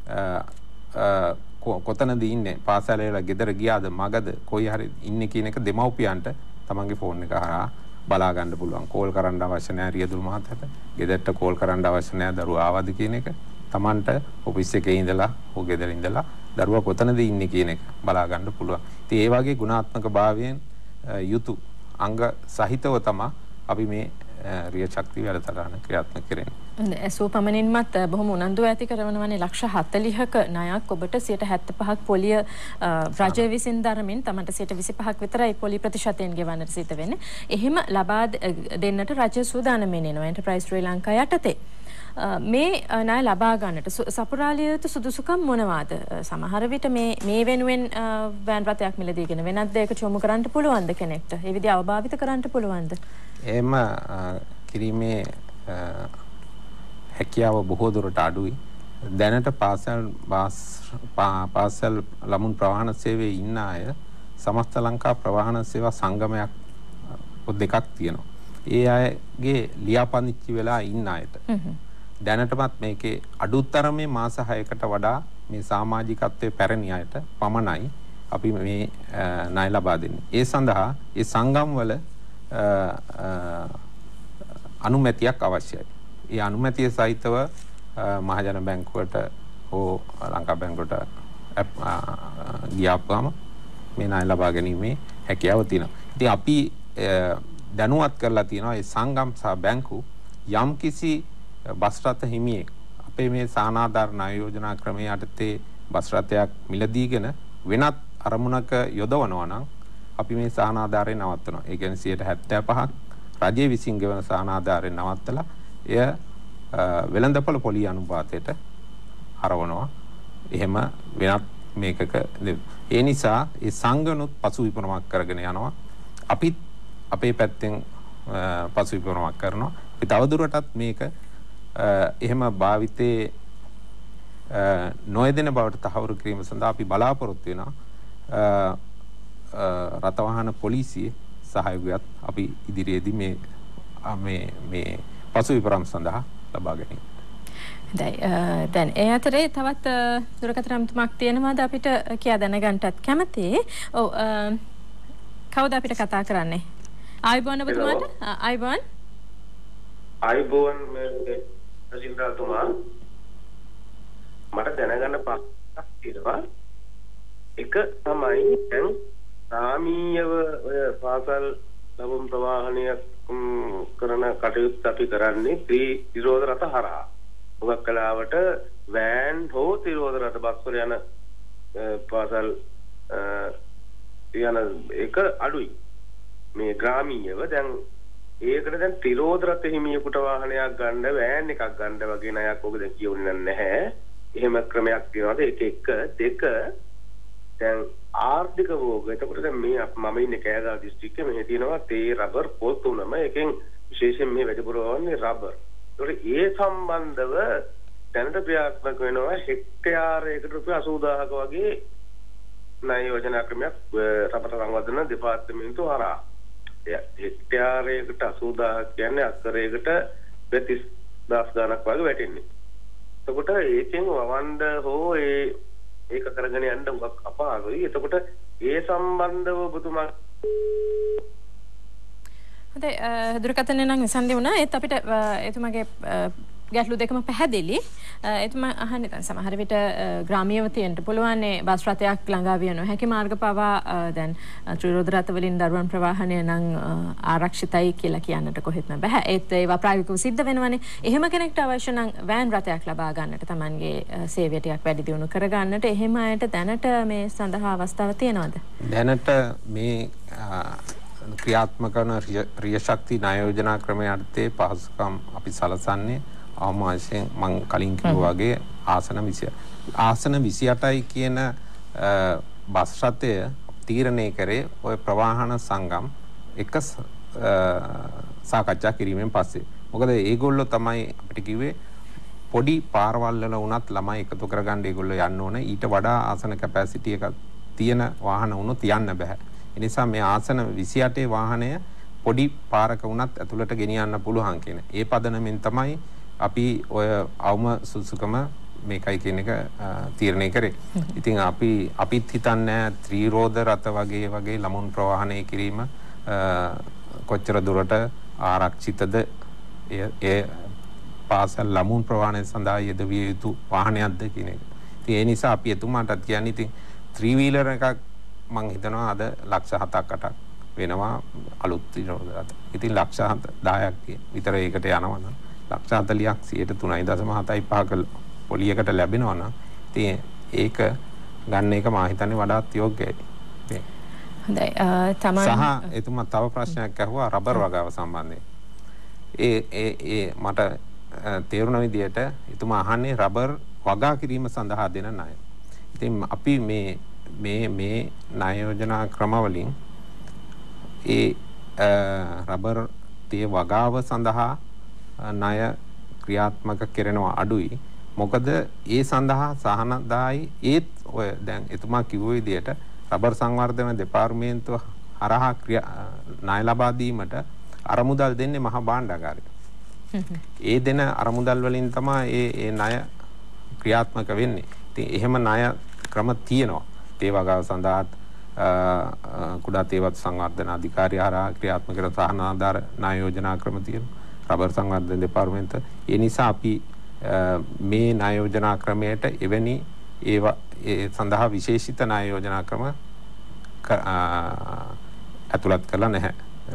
කොතනද ඉන්නේ, පාසල වල ගෙදර ගියාද මගද කොයි හරි ඉන්නේ කියන එක දෙමව්පියන්ට තමන්ගේ ෆෝන් එක හරහා බලා ගන්න පුළුවන්. කෝල් කරන්න අවශ්‍ය නැහැ රියදුරු මහත්තයාට. ගෙදරට කෝල් කරන්න අවශ්‍ය නැහැ දරුවා ආවද කියන එක. තමන්ට ඔෆිස් එකේ ඉඳලා හෝ ගෙදර ඉඳලා දරුවා කොතනද ඉන්නේ කියන එක බලා ගන්න පුළුවන්. ඉතින් ඒ වගේ ගුණාත්මක භාවයෙන් යුතු අංග සහිතව තමයි අපි මේ රිය ශක්තිය වැඩසටහන ක්‍රියාත්මක කරන්නේ. ඇසූ පමණින්මත් බොහොම උනන්දු ඇති කරනවනේ ලක්ෂ හතළිහක ණයක් ඔබට සියයට හැත්තෑ පහක් පොලිය රජය විසින් දරමින් තමන්ට සියයට විසිපහක් විතරයි පොලි ප්‍රතිශතයෙන් ගෙවන්නට සිද්ධ වෙන්නේ. එහෙම ලබා දෙන්නට රජය සූදානම් වෙනවා එන්ටර්ප්‍රයිස් ශ්‍රී ලංකා යටතේ. මේ ණය ලබා ගන්නට සපුරාලිය යුතු සුදුසුකම් මොනවාද? සමහර විට මේ මේ වෙනුවෙන් වෑන් රථයක් මිලදීගෙන වෙනත් දෙයකට යොමු කරන්න පුළුවන්ද කෙනෙක්ට? ඒ විදිහ අවභාවිත කරන්න පුළුවන්ද? එහෙම කිරීමේ හැකියාව බොහෝ දුරට අඩුයි. දැනට පාසල් පාසල් ළමුන් ප්‍රවාහන සේවයේ ඉන්න අය සමස්ත ලංකා ප්‍රවාහන සේවා සංගමයක් දෙකක් තියෙනවා. ඒ අයගේ ලියාපදිංචි වෙලා ඉන්න අයට දැනටමත් මේකේ අඩුතරමේ මාස හයකට වඩා මේ සමාජිකත්වයේ පැරණි අයට පමණයි අපි මේ ණය ලබා දෙන්නේ. ඒ සඳහා ඒ සංගම් වල අනුමැතියක් අවශ්‍යයි. ඒ අනුමැතිය සහිතව මහජන බැංකුවට හෝ ලංකා බැංකුවට ගියාපුවම මේ ණය ලබා ගැනීමේ හැකියාව තියෙනවා. ඉතින් අපි දැනුවත් කරලා තියෙනවා ඒ සංගම් සහ බැංකු යම්කිසි බස් රථ හිමියෙක් අපේ මේ සානාධාර ණය යෝජනා ක්‍රමයේ යටතේ බස් රථයක් මිලදීගෙන වෙනත් අරමුණක යොදවනවා නම් අපි මේ සානාධාරය නවත්තනවා. ඒ කියන්නේ සියයට හැත්තෑ පහක් රජයේ විසින් ගෙවන සානාධාරය නවත්තලා එය වෙළඳපොළ පොලි අනුපාතයට හරවනවා. එහෙම වෙනත් මේකක ඒ නිසා ඒ සංගනුත් පසු විපරමක් කරගෙන යනවා. අපිත් අපේ පැත්තෙන් පසු විපරමක් කරනවා. අපි තවදුරටත් මේක එහෙම භාවිතේ නොයදෙන බවට තහවුරු කිරීම සඳහා අපි බලාපොරොත්තු වෙනවා. රථවාහන පොලිසිය සහයෝගයත් අපි ඉදිරියේදී මේ මේ මේ පසු විපරම් සඳහා ලබා ගැනීම. දැන් ඒ අතරේ තවත් දුරකථන අමතුමක් තියෙනවාද අපිට කියා දැනගන්නටත් කැමතියි. ඔව් කවුද අපිට කතා කරන්නේ? ආයිබෝන් ඔබතුමාට? ආයිබෝන්. ආයිබෝන් රජින්ද්‍රතුමා මට දැනගන්න ප්‍රශ්නයක් තියෙනවා. එක තමයි දැන් සාමීයව පාසල් ලබන ප්‍රවාහනයක් කරන කටයුතු අපි කරන්නේ ත්‍රිරෝද රථ හරහා. මොකක් කලාවට වෑන් හෝ ත්‍රිරෝද රථ බස් වල යන පාසල් යන එක අඩුයි. මේ ග්‍රාමීයව දැන් ඒකට දැන් ත්‍රිරෝද රථ හිමියෙකුට වාහනයක් ගන්න වෑන් එකක් ගන්න වගේ ණයක් ඔබ දැන් කියුනේ නැහැ. එහෙම ක්‍රමයක් තියනවාද? ඒක එක දෙක දැන් ආර්ථික භෝග. එතකොට දැන් මේ මම ඉන්නේ කෑගල් දිස්ත්‍රික්කයේ මෙහි තියෙනවා තේ රබර් පොල් තුනම. එකෙන් විශේෂයෙන් මේ වැඩිපුර වන්නේ රබර්. ඒකට ඒ සම්බන්ධව දැනට ක්‍රියාත්මක වෙනවා හෙක්ටයාරයකට රුපියල් අසූදාහක වගේ ණය යෝජනා ක්‍රමයක් රබර් සංවර්ධන දෙපාර්තමේන්තුව හරහා. හෙක්ටාරයකට අසූදාහක් කියන්නේ අක්කරයකට දෙතිස් දහස් ගණක් වගේ වැටෙන්නේ. එතකොට ඒකෙන් වවන්න හෝ ඒ ඒක කරගෙන යන්න උගක් අපහසුයි. එතකොට ඒ සම්බන්ධව ඔබතුමා හොඳයි දුරකථනය නම් විසන්දි වුණා. ඒත් අපිට එතුමාගේ ගැටලු දෙකම පැහැදිලි. එතුමා අහන්නේ දැන් සමහර විට ග්‍රාමීයව තියෙන්න පුළුවන් බස් රථයක් ළඟා විය නොහැකි මාර්ග පවා දැන් ත්‍රිරෝද රථ වලින් දරුවන් ප්‍රවාහනය නම් ආරක්ෂිතයි කියලා කියන්නට කොහෙත්ම බෑ. ඒත් ඒවා ප්‍රායෝගිකව සිද්ධ වෙනවනේ. එහෙම කෙනෙක්ට අවශ්‍ය නම් වෑන් රථයක් ලබා ගන්නට Tamanගේ සේවය ටිකක් වැඩි දියුණු කර ගන්නට එහෙම අයට දැනට මේ සඳහා අවස්ථාවක් තියෙනවද? දැනට මේ ක්‍රියාත්මක කරන රිය ශක්ති ණය යෝජනා ක්‍රමයේ අර්ථයේ පහසුකම් අපි සලසන්නේ අවමාශයෙන් මං කලින් කිව්වා වගේ ආසන විසිය ආසන විසිඅටයි කියන බස් රථය තීරණය කරේ ওই ප්‍රවාහන සංගම් එක සාකච්ඡා කිරීමෙන් පස්සේ. මොකද ඒගොල්ලෝ තමයි අපිට කිව්වේ පොඩි පාරවල් වල වුණත් ළමයි එකතු කරගන්න ඒගොල්ලෝ යන්න ඕනේ. ඊට වඩා ආසන කැපැසිටි එකක් තියෙන වාහන වුණොත් යන්න බෑ. ඒ නිසා මේ ආසන විසිඅටේ වාහනය පොඩි පාරක වුණත් ඇතුළට ගෙනියන්න පුළුවන් කියන. ඒ පදනමෙන් තමයි අපි ඔය අවම සුසුකම මේකයි කියන එක තීරණය කරේ. ඉතින් අපි අපිත් හිතන්නේ ත්‍රිරෝද රථ වගේ වගේ ළමුන් ප්‍රවාහනය කිරීම කොච්චර දුරට ආරක්ෂිතද ඒ පාසල් ළමුන් ප්‍රවාහනය සඳහා යෙදවිය යුතු වාහනයක්ද කියන එක. ඉතින් ඒ නිසා අපි එතුමාටත් කියන්නේ ඉතින් ත්‍රී වීලර් එකක් මං හිතනවා අද ලක්ෂ හතක් අටක් වෙනවා අලුත් ත්‍රිරෝද රථ. ඉතින් ලක්ෂ දහයක් විතර ඒකට යනවා නම් ලක්ෂ හතළිහක් සියයට තුනයි දශම හතයි පහක පොලියකට ලැබෙනවා නම් ඉතින් ඒක ගන්න එක මා හිතන්නේ වඩාත් යෝග්‍යයි. හොඳයි තමයි සහ එතුමා තව ප්‍රශ්නයක් අහුවා රබර් වගාව සම්බන්ධයෙන්. ඒ ඒ ඒ මට තේරුණ විදිහට එතුමා අහන්නේ රබර් වගා කිරීම සඳහා දෙන ණය. ඉතින් අපි මේ මේ මේ ණය යෝජනා ක්‍රමවලින් ඒ රබර් තේ වගාව සඳහා ණය ක්‍රියාත්මක කරනවා අඩුයි. මොකද ඒ සඳහා සහනදායි ඒත් ඔය දැන් එතුමා කිව්ව විදිහට රබර් සංවර්ධන දෙපාර්තමේන්තුව හරහා ණය ලබා දීමට අරමුදල් දෙන්නේ මහා භාණ්ඩාගාරය. ඒ දෙන අරමුදල් වලින් තමයි ඒ ඒ ණය ක්‍රියාත්මක වෙන්නේ. ඉතින් එහෙම ණය ක්‍රම තියෙනවා. තේ වගාව සඳහා කුඩා තේවත් සංවර්ධන අධිකාරිය හරහා ක්‍රියාත්මක කරන සහනාධාර ණය යෝජනා ක්‍රම තියෙනවා. රබර් සංවර්ධන දෙපාර්තමේන්තුව. ඒ නිසා අපි මේ ණය යෝජනා ක්‍රමයට එවැනි ඒවා ඒ සඳහා විශේෂිත ණය යෝජනා ක්‍රම අතුලත් කරලා නැහැ.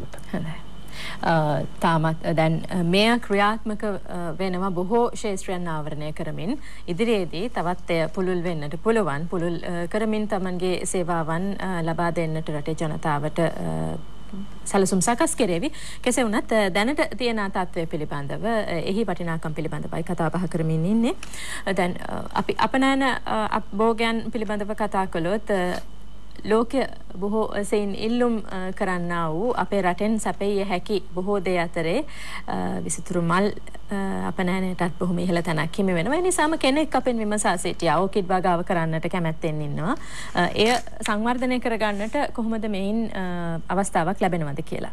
තාමත් දැන් මෙය ක්‍රියාත්මක වෙනවා බොහෝ ශේත්‍රයන් ආවරණය කරමින් ඉදිරියේදී තවත් පුළුල් වෙන්නට පුළුවන්. පුළුල් කරමින් Tamanගේ සේවාවන් ලබා දෙන්නට රටේ ජනතාවට සැලසුම් සකස් කෙරෙවි. කෙසේ වුණත් දැනට තියෙන තත්ත්වය පිළිබඳව එහි වටිනාකම් පිළිබඳවයි කතා බහ කරමින් ඉන්නේ. දැන් අපි අපනයන භෝගයන් පිළිබඳව කතා කළොත් ලෝකය බොහෝ සෙයින් ඉල්ලුම් කරන්නා වූ අපේ රටෙන් සැපයිය හැකි බොහෝ දේ අතරේ විසිතුරු මල් අපනයනයටත් බොහොම ඉහළ තැනක් හිමි වෙනවා. ඒ නිසාම කෙනෙක් අපෙන් විමසා සිටියා ඕකිඩ් වගාව කරන්නට කැමැත්තෙන් ඉන්නවා. එය සංවර්ධනය කරගන්නට කොහොමද මේන් අවස්ථාවක් ලැබෙනවද කියලා?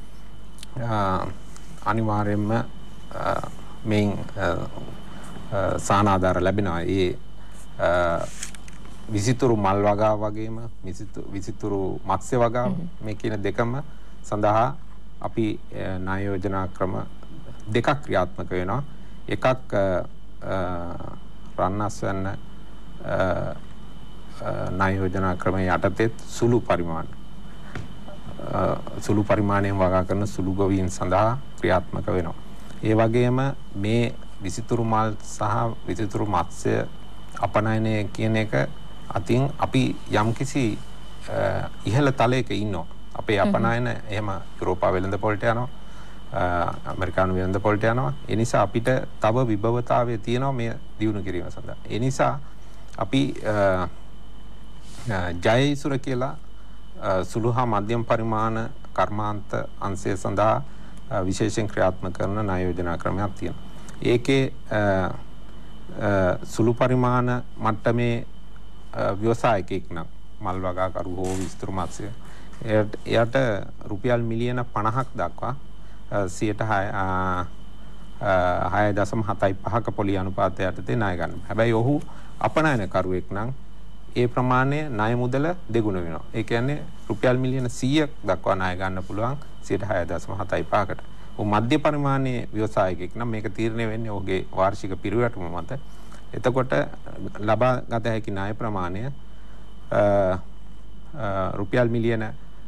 අනිවාර්යයෙන්ම මේන් සානාධාර ලැබෙනවා. ඒ විසිතුරු මල් වගාව වගේම විසිතුරු මත්ස්‍ය වගාව මේ කියන දෙකම සඳහා අපි ණය යෝජනා ක්‍රම දෙකක් ක්‍රියාත්මක වෙනවා. එකක් රන්නස්වැන්න ණය යෝජනා ක්‍රමයේ යටතේ සුළු පරිමාණ සුළු පරිමාණයෙන් වගා කරන සුළු ගොවීන් සඳහා ක්‍රියාත්මක වෙනවා. ඒ වගේම මේ විසිතුරු මල් සහ විසිතුරු මත්ස්‍ය අපනයනය කියන එක අතින් අපි යම්කිසි ඉහළ තලයක ඉන්නවා. අපේ අපනයන එහෙම යුරෝපා වෙළඳ පොළට යනවා. ඇමරිකානු වෙළඳ පොළට යනවා. ඒ නිසා අපිට තව විභවතාවය තියෙනවා මේ දියුණු කිරීම සඳහා. ඒ නිසා අපි ජයයිසුර කියලා සුළු හා මධ්‍යම පරිමාණ කර්මාන්ත අංශය සඳහා විශේෂයෙන් ක්‍රියාත්මක කරන ණය යෝජනා ක්‍රමයක් තියෙනවා. ඒකේ සුළු පරිමාණ මට්ටමේ ව්‍යවසායකෙක් නම් මල් වගාකරු හෝ විස්තර මත්ස්‍ය එයට රුපියල් මිලියන පනහක් දක්වා සියයට හය දශම හතයි පහක පොලි අනුපාතය යටතේ ණය ගන්න. හැබැයි ඔහු අපනයනකරුවෙක් නම් ඒ ප්‍රමාණය ණය මුදල දෙගුණ වෙනවා. ඒ කියන්නේ රුපියල් මිලියන සීයක් දක්වා ණය ගන්න පුළුවන් සියයට හය දශම හතයි පහකට. ඔහු මධ්‍ය පරිමාණයේ ව්‍යවසායකයෙක් නම් මේක තීරණය වෙන්නේ ඔහුගේ වාර්ෂික පිරිවැටුම මත. එතකොට ලබා ගත හැකි ණය ප්‍රමාණය රුපියල් මිලියන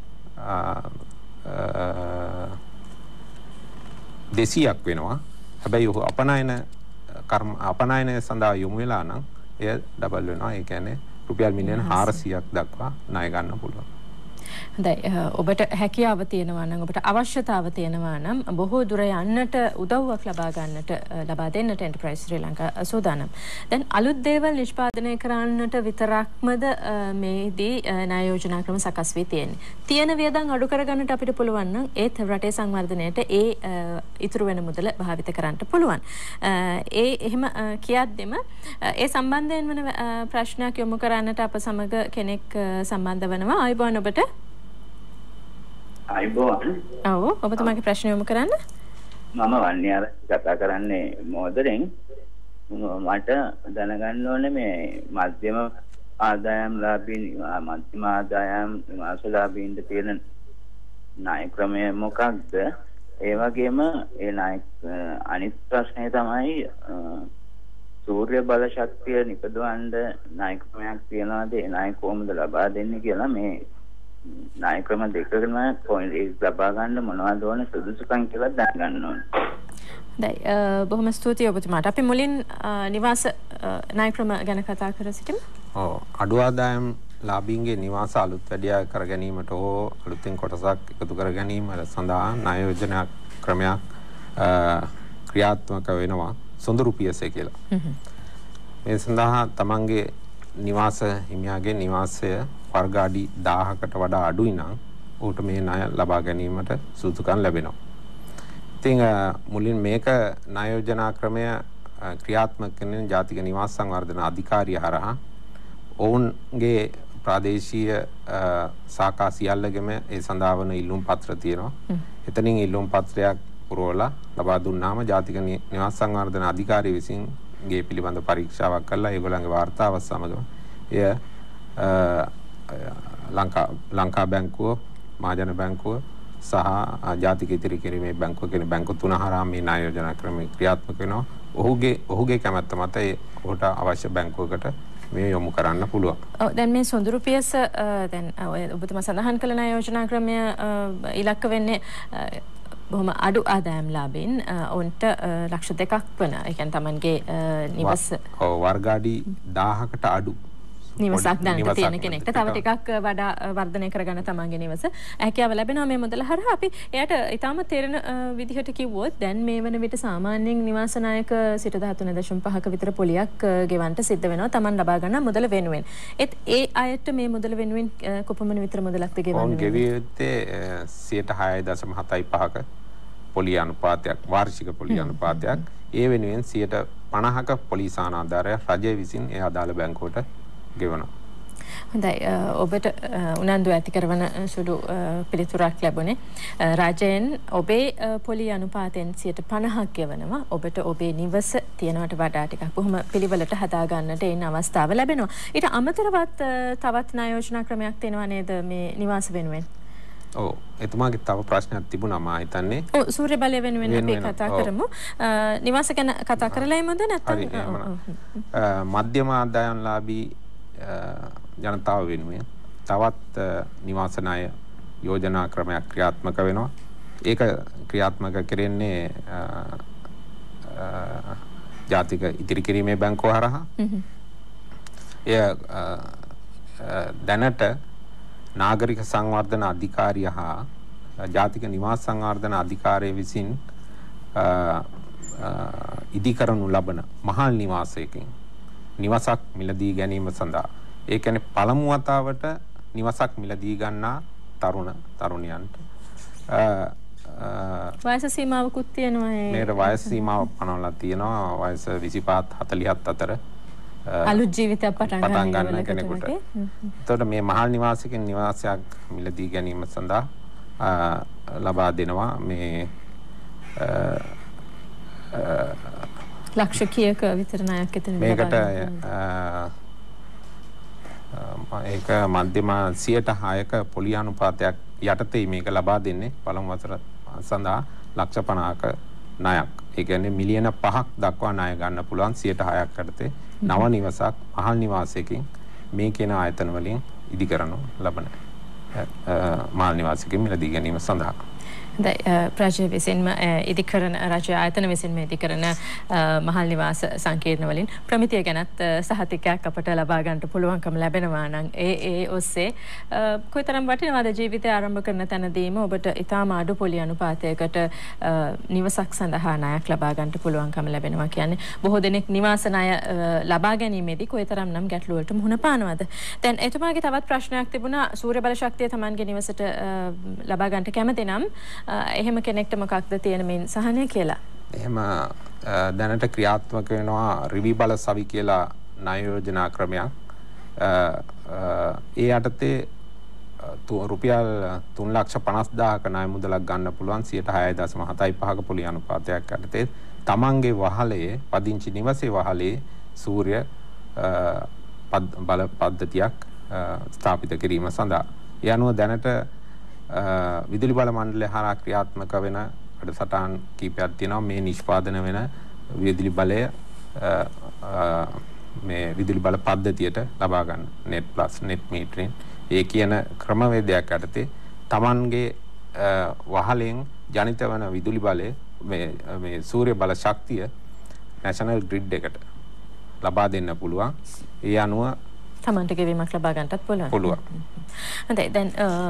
දෙසීයක් වෙනවා. හැබැයි ඔහු අපනයන කර්ම අපනයනය සඳහා යොමු වෙලා නම් එය ඩබල් වෙනවා. ඒ කියන්නේ රුපියල් මිලියන හාරසියයක් දක්වා ණය ගන්න පුළුවන්. හොඳයි ඔබට හැකියාව තියෙනවා නම් ඔබට අවශ්‍යතාව තියෙනවා නම් බොහෝ දුර යන්නට උදව්වක් ලබා ගන්නට ලබා දෙන්නට එන්ටර්ප්‍රයිස් ශ්‍රී ලංකා සූදානම්. දැන් අලුත් දේවල් නිෂ්පාදනය කරන්නට විතරක්මද මේදී ණය යෝජනා ක්‍රම සකස් වී තියෙන්නේ. තියෙන වියදම් අඩු කරගන්නට අපිට පුළුවන් නම් ඒත් රටේ සංවර්ධනයට ඒ ඉතුරු වෙන මුදල භාවිත කරන්න පුළුවන්. ඒ එහෙම කියද්දිම ඒ සම්බන්ධයෙන් වන ප්‍රශ්නයක් යොමු කරන්නට අප සමග කෙනෙක් සම්බන්ධ වෙනවා. ආයුබෝවන් ඔබට. අයිබෝවන්. ඔව් ඔබතුමාගේ ප්‍රශ්න යොමු කරන්න. මම වන්නියාර කතා කරන්නේ මොදරෙන්. මට දැනගන්න ඕනේ මේ මධ්‍යම ආදායම් ලාභී මධ්‍යම ආදායම් මාසලාභීන්ට තියෙන ණය ක්‍රමය මොකක්ද? ඒ වගේම ඒ ණය අනිත් ප්‍රශ්නේ තමයි සූර්ය බල ශක්තිය නිපදවන්න ණය ක්‍රමයක් තියනවාද? ඒ ණය කොහොමද ලබා දෙන්නේ කියලා මේ ණය ක්‍රම දෙකකම පොයින්ට් එක ලබා ගන්න මොනවද ඕන සුදුසුකම් කියලා දැනගන්න ඕනේ. දැන් බොහොම ස්තුතියි ඔබතුමාට. අපි මුලින් නිවාස ණය ක්‍රම ගැන කතා කර සිටිමු. ඔව් අඩු ආදායම් ලාභීන්ගේ නිවාස අලුත් වැඩියා කර ගැනීමට හෝ අලුතින් කොටසක් එකතු කර ගැනීම සඳහා ණය යෝජනා ක්‍රමයක් ක්‍රියාත්මක වෙනවා සොඳුරු පියසේ කියලා. මේ සඳහා තමන්ගේ නිවාස හිමියාගේ නිවාසය වර්ග අඩි දහයකට වඩා අඩුයි නම් ඌට මේ ණය ලබා ගැනීමට සුදුසුකම් ලැබෙනවා. ඉතින් මුලින් මේක ණය යෝජනා ක්‍රමය ක්‍රියාත්මක කරන ජාතික නිවාස සංවර්ධන අධිකාරිය හරහා ඔවුන්ගේ ප්‍රාදේශීය සාකා සියල්ලගෙම ඒ සඳහා වන ඉල්ලුම් පත්‍ර තියෙනවා. එතනින් ඉල්ලුම් පත්‍රයක් පුරවලා ලබා දුන්නාම ජාතික නිවාස සංවර්ධන අධිකාරිය විසින් ගේ පිළිබඳ පරීක්ෂාවක් කළා. ඒගොල්ලන්ගේ වාර්තාවත් සමග එය ලංකා ලංකා බැංකුව, මහජන බැංකුව සහ ජාතික ඉතිරි කිරීමේ බැංකුව කියන බැංකු තුන හරහා මේ ණය යෝජනා ක්‍රමය ක්‍රියාත්මක වෙනවා. ඔහුගේ ඔහුගේ කැමැත්ත මත ඒ ඔහුට අවශ්‍ය බැංකුවකට මේ යොමු කරන්න පුළුවන්. ඔව් දැන් මේ සොඳුරු පියස දැන් ඔබතුමා සඳහන් කළ ණය යෝජනා ක්‍රමය ඉලක්ක වෙන්නේ බොහොම අඩු ආදායම් ලාභීන් ඔවුන්ට ලක්ෂ දෙකක් වන ඒ කියන්නේ තමන්ගේ නිවස ඔව් වර්ග අඩි දහයකට අඩු නිවසක් ගන්න තියෙන කෙනෙක්ට තව ටිකක් වඩා වර්ධනය කරගන්න තමන්ගේ නිවස හැකියාව ලැබෙනවා මේ මුදල හරහා. අපි එයාට ඊටම තේරෙන විදිහට කිව්වොත් දැන් මේ වන විට සාමාන්‍යයෙන් නිවාස නායක සිට දහතුන දශම පහක විතර පොලියක් ගෙවන්න සිද්ධ වෙනවා තමන් ලබා ගන්න මුදල වෙනුවෙන්. ඒත් ඒ අයට මේ මුදල වෙනුවෙන් කොපමණ විතර මුදලක්ද ගෙවන්නේ? ඔවුන් ගෙවිය යුත්තේ සියයට හය දශම හතයි පහක පොලි අනුපාතයක් වාර්ෂික පොලි අනුපාතයක්. ඒ වෙනුවෙන් සියයට පනහක පොලි සානාධාරය රජය විසින් ඒ අදාළ බැංකුවට ගෙවනවා. හොඳයි ඔබට උනන්දු ඇති කරන සුළු පිළිතුරක් ලැබුණේ. රජයෙන් ඔබේ පොලි අනුපාතයෙන් සියයට පනහක් ගෙවනවා. ඔබට ඔබේ නිවස තියනවට වඩා ටිකක් බොහොම පිළිවෙලට හදා ගන්නට එන අවස්ථාව ලැබෙනවා. ඊට අමතරවත් තවත් ණය යෝජනා ක්‍රමයක් තියෙනවා නේද මේ නිවාස වෙනුවෙන්? ඔව් එතුමාගේ තව ප්‍රශ්නයක් තිබුණා මා හිතන්නේ. ඔව් සූර්ය බලය වෙනුවෙන් අපි කතා කරමු. නිවාස ගැන කතා කරලා එමුද නැත්නම් මධ්‍යම ආදායම්ලාභී ජනතාව වෙනුවෙන් තවත් නිවාස ණය යෝජනා ක්‍රමයක් ක්‍රියාත්මක වෙනවා. ඒක ක්‍රියාත්මක කරන්නේ ජාතික ඉතිරි කිරීමේ බැංකුව හරහා. එය දැනට නාගරික සංවර්ධන අධිකාරිය හා ජාතික නිවාස සංවර්ධන අධිකාරිය විසින් ඉදිකරනු ලබන මහල් නිවාසයකින් නිවසක් මිලදී ගැනීම සඳහා ඒ කියන්නේ පළමු වතාවට නිවසක් මිලදී ගන්නා තරුණ තරුණියන්ට වයස සීමාවකුත් තියෙනවා. මේකට වයස සීමාව පනවලා තියෙනවා. වයස විසිපහ හතළිහත් අතර අලුත් ජීවිතයක් පටන් ගන්න කෙනෙකුට. එතකොට මේ මහල් නිවාසිකෙන් නිවාසයක් මිලදී ගැනීම සඳහා ලබා දෙනවා මේ ලක්ෂ කීයක විතර ණයක් එතන මේකට ඒක මධ්‍යම සියයට හයක පොලි අනුපාතයක් යටතේ මේක ලබා දෙන්නේ පළමු වසර සඳහා ලක්ෂ පනහක ණයක්. ඒ කියන්නේ මිලියන පහක් දක්වා ණය ගන්න පුළුවන් සියයට හයක් යටතේ නව නිවසක් මහල් නිවාසයකින් මේ කියන ආයතන වලින් ඉදි කරනු ලබන මහල් නිවාසයකින් මිලදී ගැනීම සඳහා රජය විසින්ම ඉදි කරන රජය ආයතන විසින්ම ඉදි කරන මහල් නිවාස සංකීර්ණ වලින් ප්‍රමිතිය ගැනත් සහතිකයක් අපට ලබා ගන්නට පුළුවන්කම ලැබෙනවා නම් ඒ ඒ ඔස්සේ කොයිතරම් වටිනවද ජීවිතය ආරම්භ කරන තැනදීම ඔබට ඊටාම අඩු පොලි අනුපාතයකට නිවසක් සඳහා ණයක් ලබා ගන්නට පුළුවන්කම ලැබෙනවා කියන්නේ බොහෝ දෙනෙක් නිවාස ණය ලබා ගැනීමේදී කොයිතරම් නම් ගැටලු වලට මුහුණ පානවද. දැන් එතුමාගේ තවත් ප්‍රශ්නයක් තිබුණා සූර්ය බල ශක්තිය Tamanගේ නිවසට ලබා ගන්නට කැමති නම් එහෙම කෙනෙක්ට මොකක්ද තියෙන මේ සහනය කියලා. එහෙම දැනට ක්‍රියාත්මක වෙනවා රිවි බල සවි කියලා ණය යෝජනා ක්‍රමයක්. ඒ යටතේ රුපියල් තුන් ලක්ෂ පනස් දාහක ණය මුදලක් ගන්න පුළුවන් සියයට හයයි දශම හතයි පහක පොලි අනුපාතයක් යටතේ තමන්ගේ වහලේ පදිංචි නිවසේ වහලේ සූර්ය බල පද්ධතියක් ස්ථාපිත කිරීම සඳහා. ඒ අනුව දැනට විදුලි බල මණ්ඩලය හරහා ක්‍රියාත්මක වෙන වැඩසටහන් කීපයක් තියෙනවා මේ නිෂ්පාදන වෙන විදුලි බලය මේ විදුලි බල පද්ධතියට ලබා ගන්න net plus net metering ඒ කියන ක්‍රමවේදයක් යටතේ Tamanගේ වහලෙන් ජනිත වන විදුලි බලය මේ මේ සූර්ය බල ශක්තිය national grid එකට ලබා දෙන්න පුළුවන්. ඒ අනුව Tamanට ගෙවීමක් ලබා ගන්නටත් පුළුවන්. පුළුවන්. හොඳයි දැන්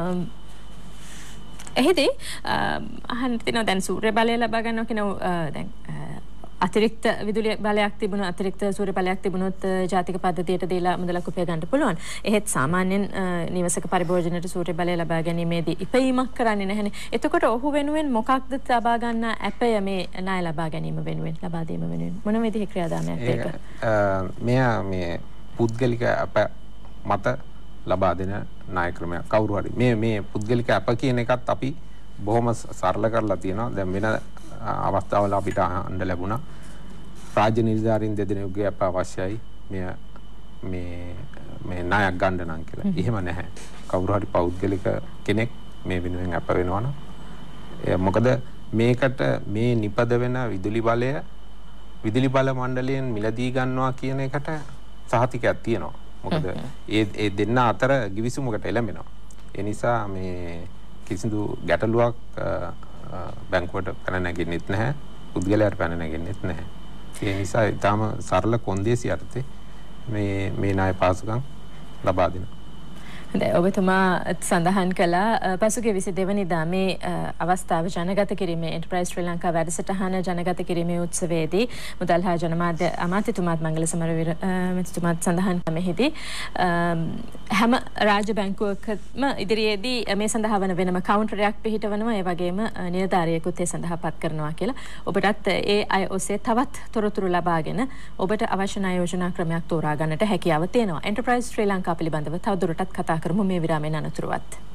එහිදී අහන්න තියෙනවා දැන් සූර්ය බලය ලබා ගන්නවා කියන දැන් අතිරික්ත විදුලි බලයක් තිබුණොත් අතිරික්ත සූර්ය බලයක් තිබුණොත් ජාතික පද්ධතියට දීලා මුදලක් උපය ගන්න පුළුවන්. එහෙත් සාමාන්‍යයෙන් නිවසක පරිභෝජනයට සූර්ය බලය ලබා ගැනීමේදී ඉපයීමක් කරන්නේ නැහැනේ. එතකොට ඔහු වෙනුවෙන් මොකක්ද ලබා ගන්න අපය මේ ණය ලබා ගැනීම වෙනුවෙන් ලබා දීම වෙනුවෙන් මොන විදිහේ ක්‍රියාදාමයක්ද ඒක? මෙයා මේ පුද්ගලික අප මත ලබා දෙන ණය ක්‍රමයක් කවුරු හරි මේ මේ පුද්ගලික අප කියන එකත් අපි බොහොම සරල කරලා තියෙනවා. දැන් වෙන අවස්ථාවල අපිට අහන්න ලැබුණා රාජ්‍ය නිලධාරීන් දෙදෙනෙකුගේ අප අවශ්‍යයි මේ මේ මේ ණයක් ගන්න නම් කියලා. එහෙම නැහැ. කවුරු හරි පෞද්ගලික කෙනෙක් මේ වෙනුවෙන් අප වෙනවනම් මොකද මේකට මේ නිපද වෙන විදුලි බලය විදුලි බල මණ්ඩලයෙන් මිලදී ගන්නවා කියන එකට සහතිකයක් තියෙනවා. මොකද ඒ ඒ දෙන්න අතර givisumකට එළඹෙනවා. ඒ නිසා මේ කිසිදු ගැටලුවක් බැංකුවට පැන නැගෙන්නෙත් නැහැ. පුද්ගලයාට පැන නැගෙන්නෙත් නැහැ. ඒ නිසා ඊටාම සරල කොන්දේසි යටතේ මේ මේ ණය පාසුකම් ලබා දෙනවා. දැන් ඔබතුමා සඳහන් කළා පසුගිය විසි දෙවනිදා මේ අවස්ථාව ජනගත කිරීමේ එන්ටර්ප්‍රයිස් ශ්‍රී ලංකා වැඩසටහන ජනගත කිරීමේ උත්සවයේදී මුදල් හා ජනමාධ්‍ය අමාත්‍යතුමාත් මංගල සමරවීර මැතිතුමාත් සඳහන් කළෙහිදී හැම රාජ්‍ය බැංකුවකම ඉදිරියේදී මේ සඳහා වන වෙනම කවුන්ටරයක් පිහිටවනවා ඒ වගේම නිලධාරියෙකුත් ඒ සඳහා පත් කරනවා කියලා ඔබටත් ඒ අය ඔස්සේ තවත් තොරතුරු ලබාගෙන ඔබට අවශ්‍ය ණය යෝජනා ක්‍රමයක් තෝරා ගන්නට හැකියාව තියෙනවා. එන්ටර්ප්‍රයිස් ශ්‍රී ලංකා පිළිබඳව තවදුරටත් කතා කරමු මේ විරාමයෙන් අනතුරුවත්.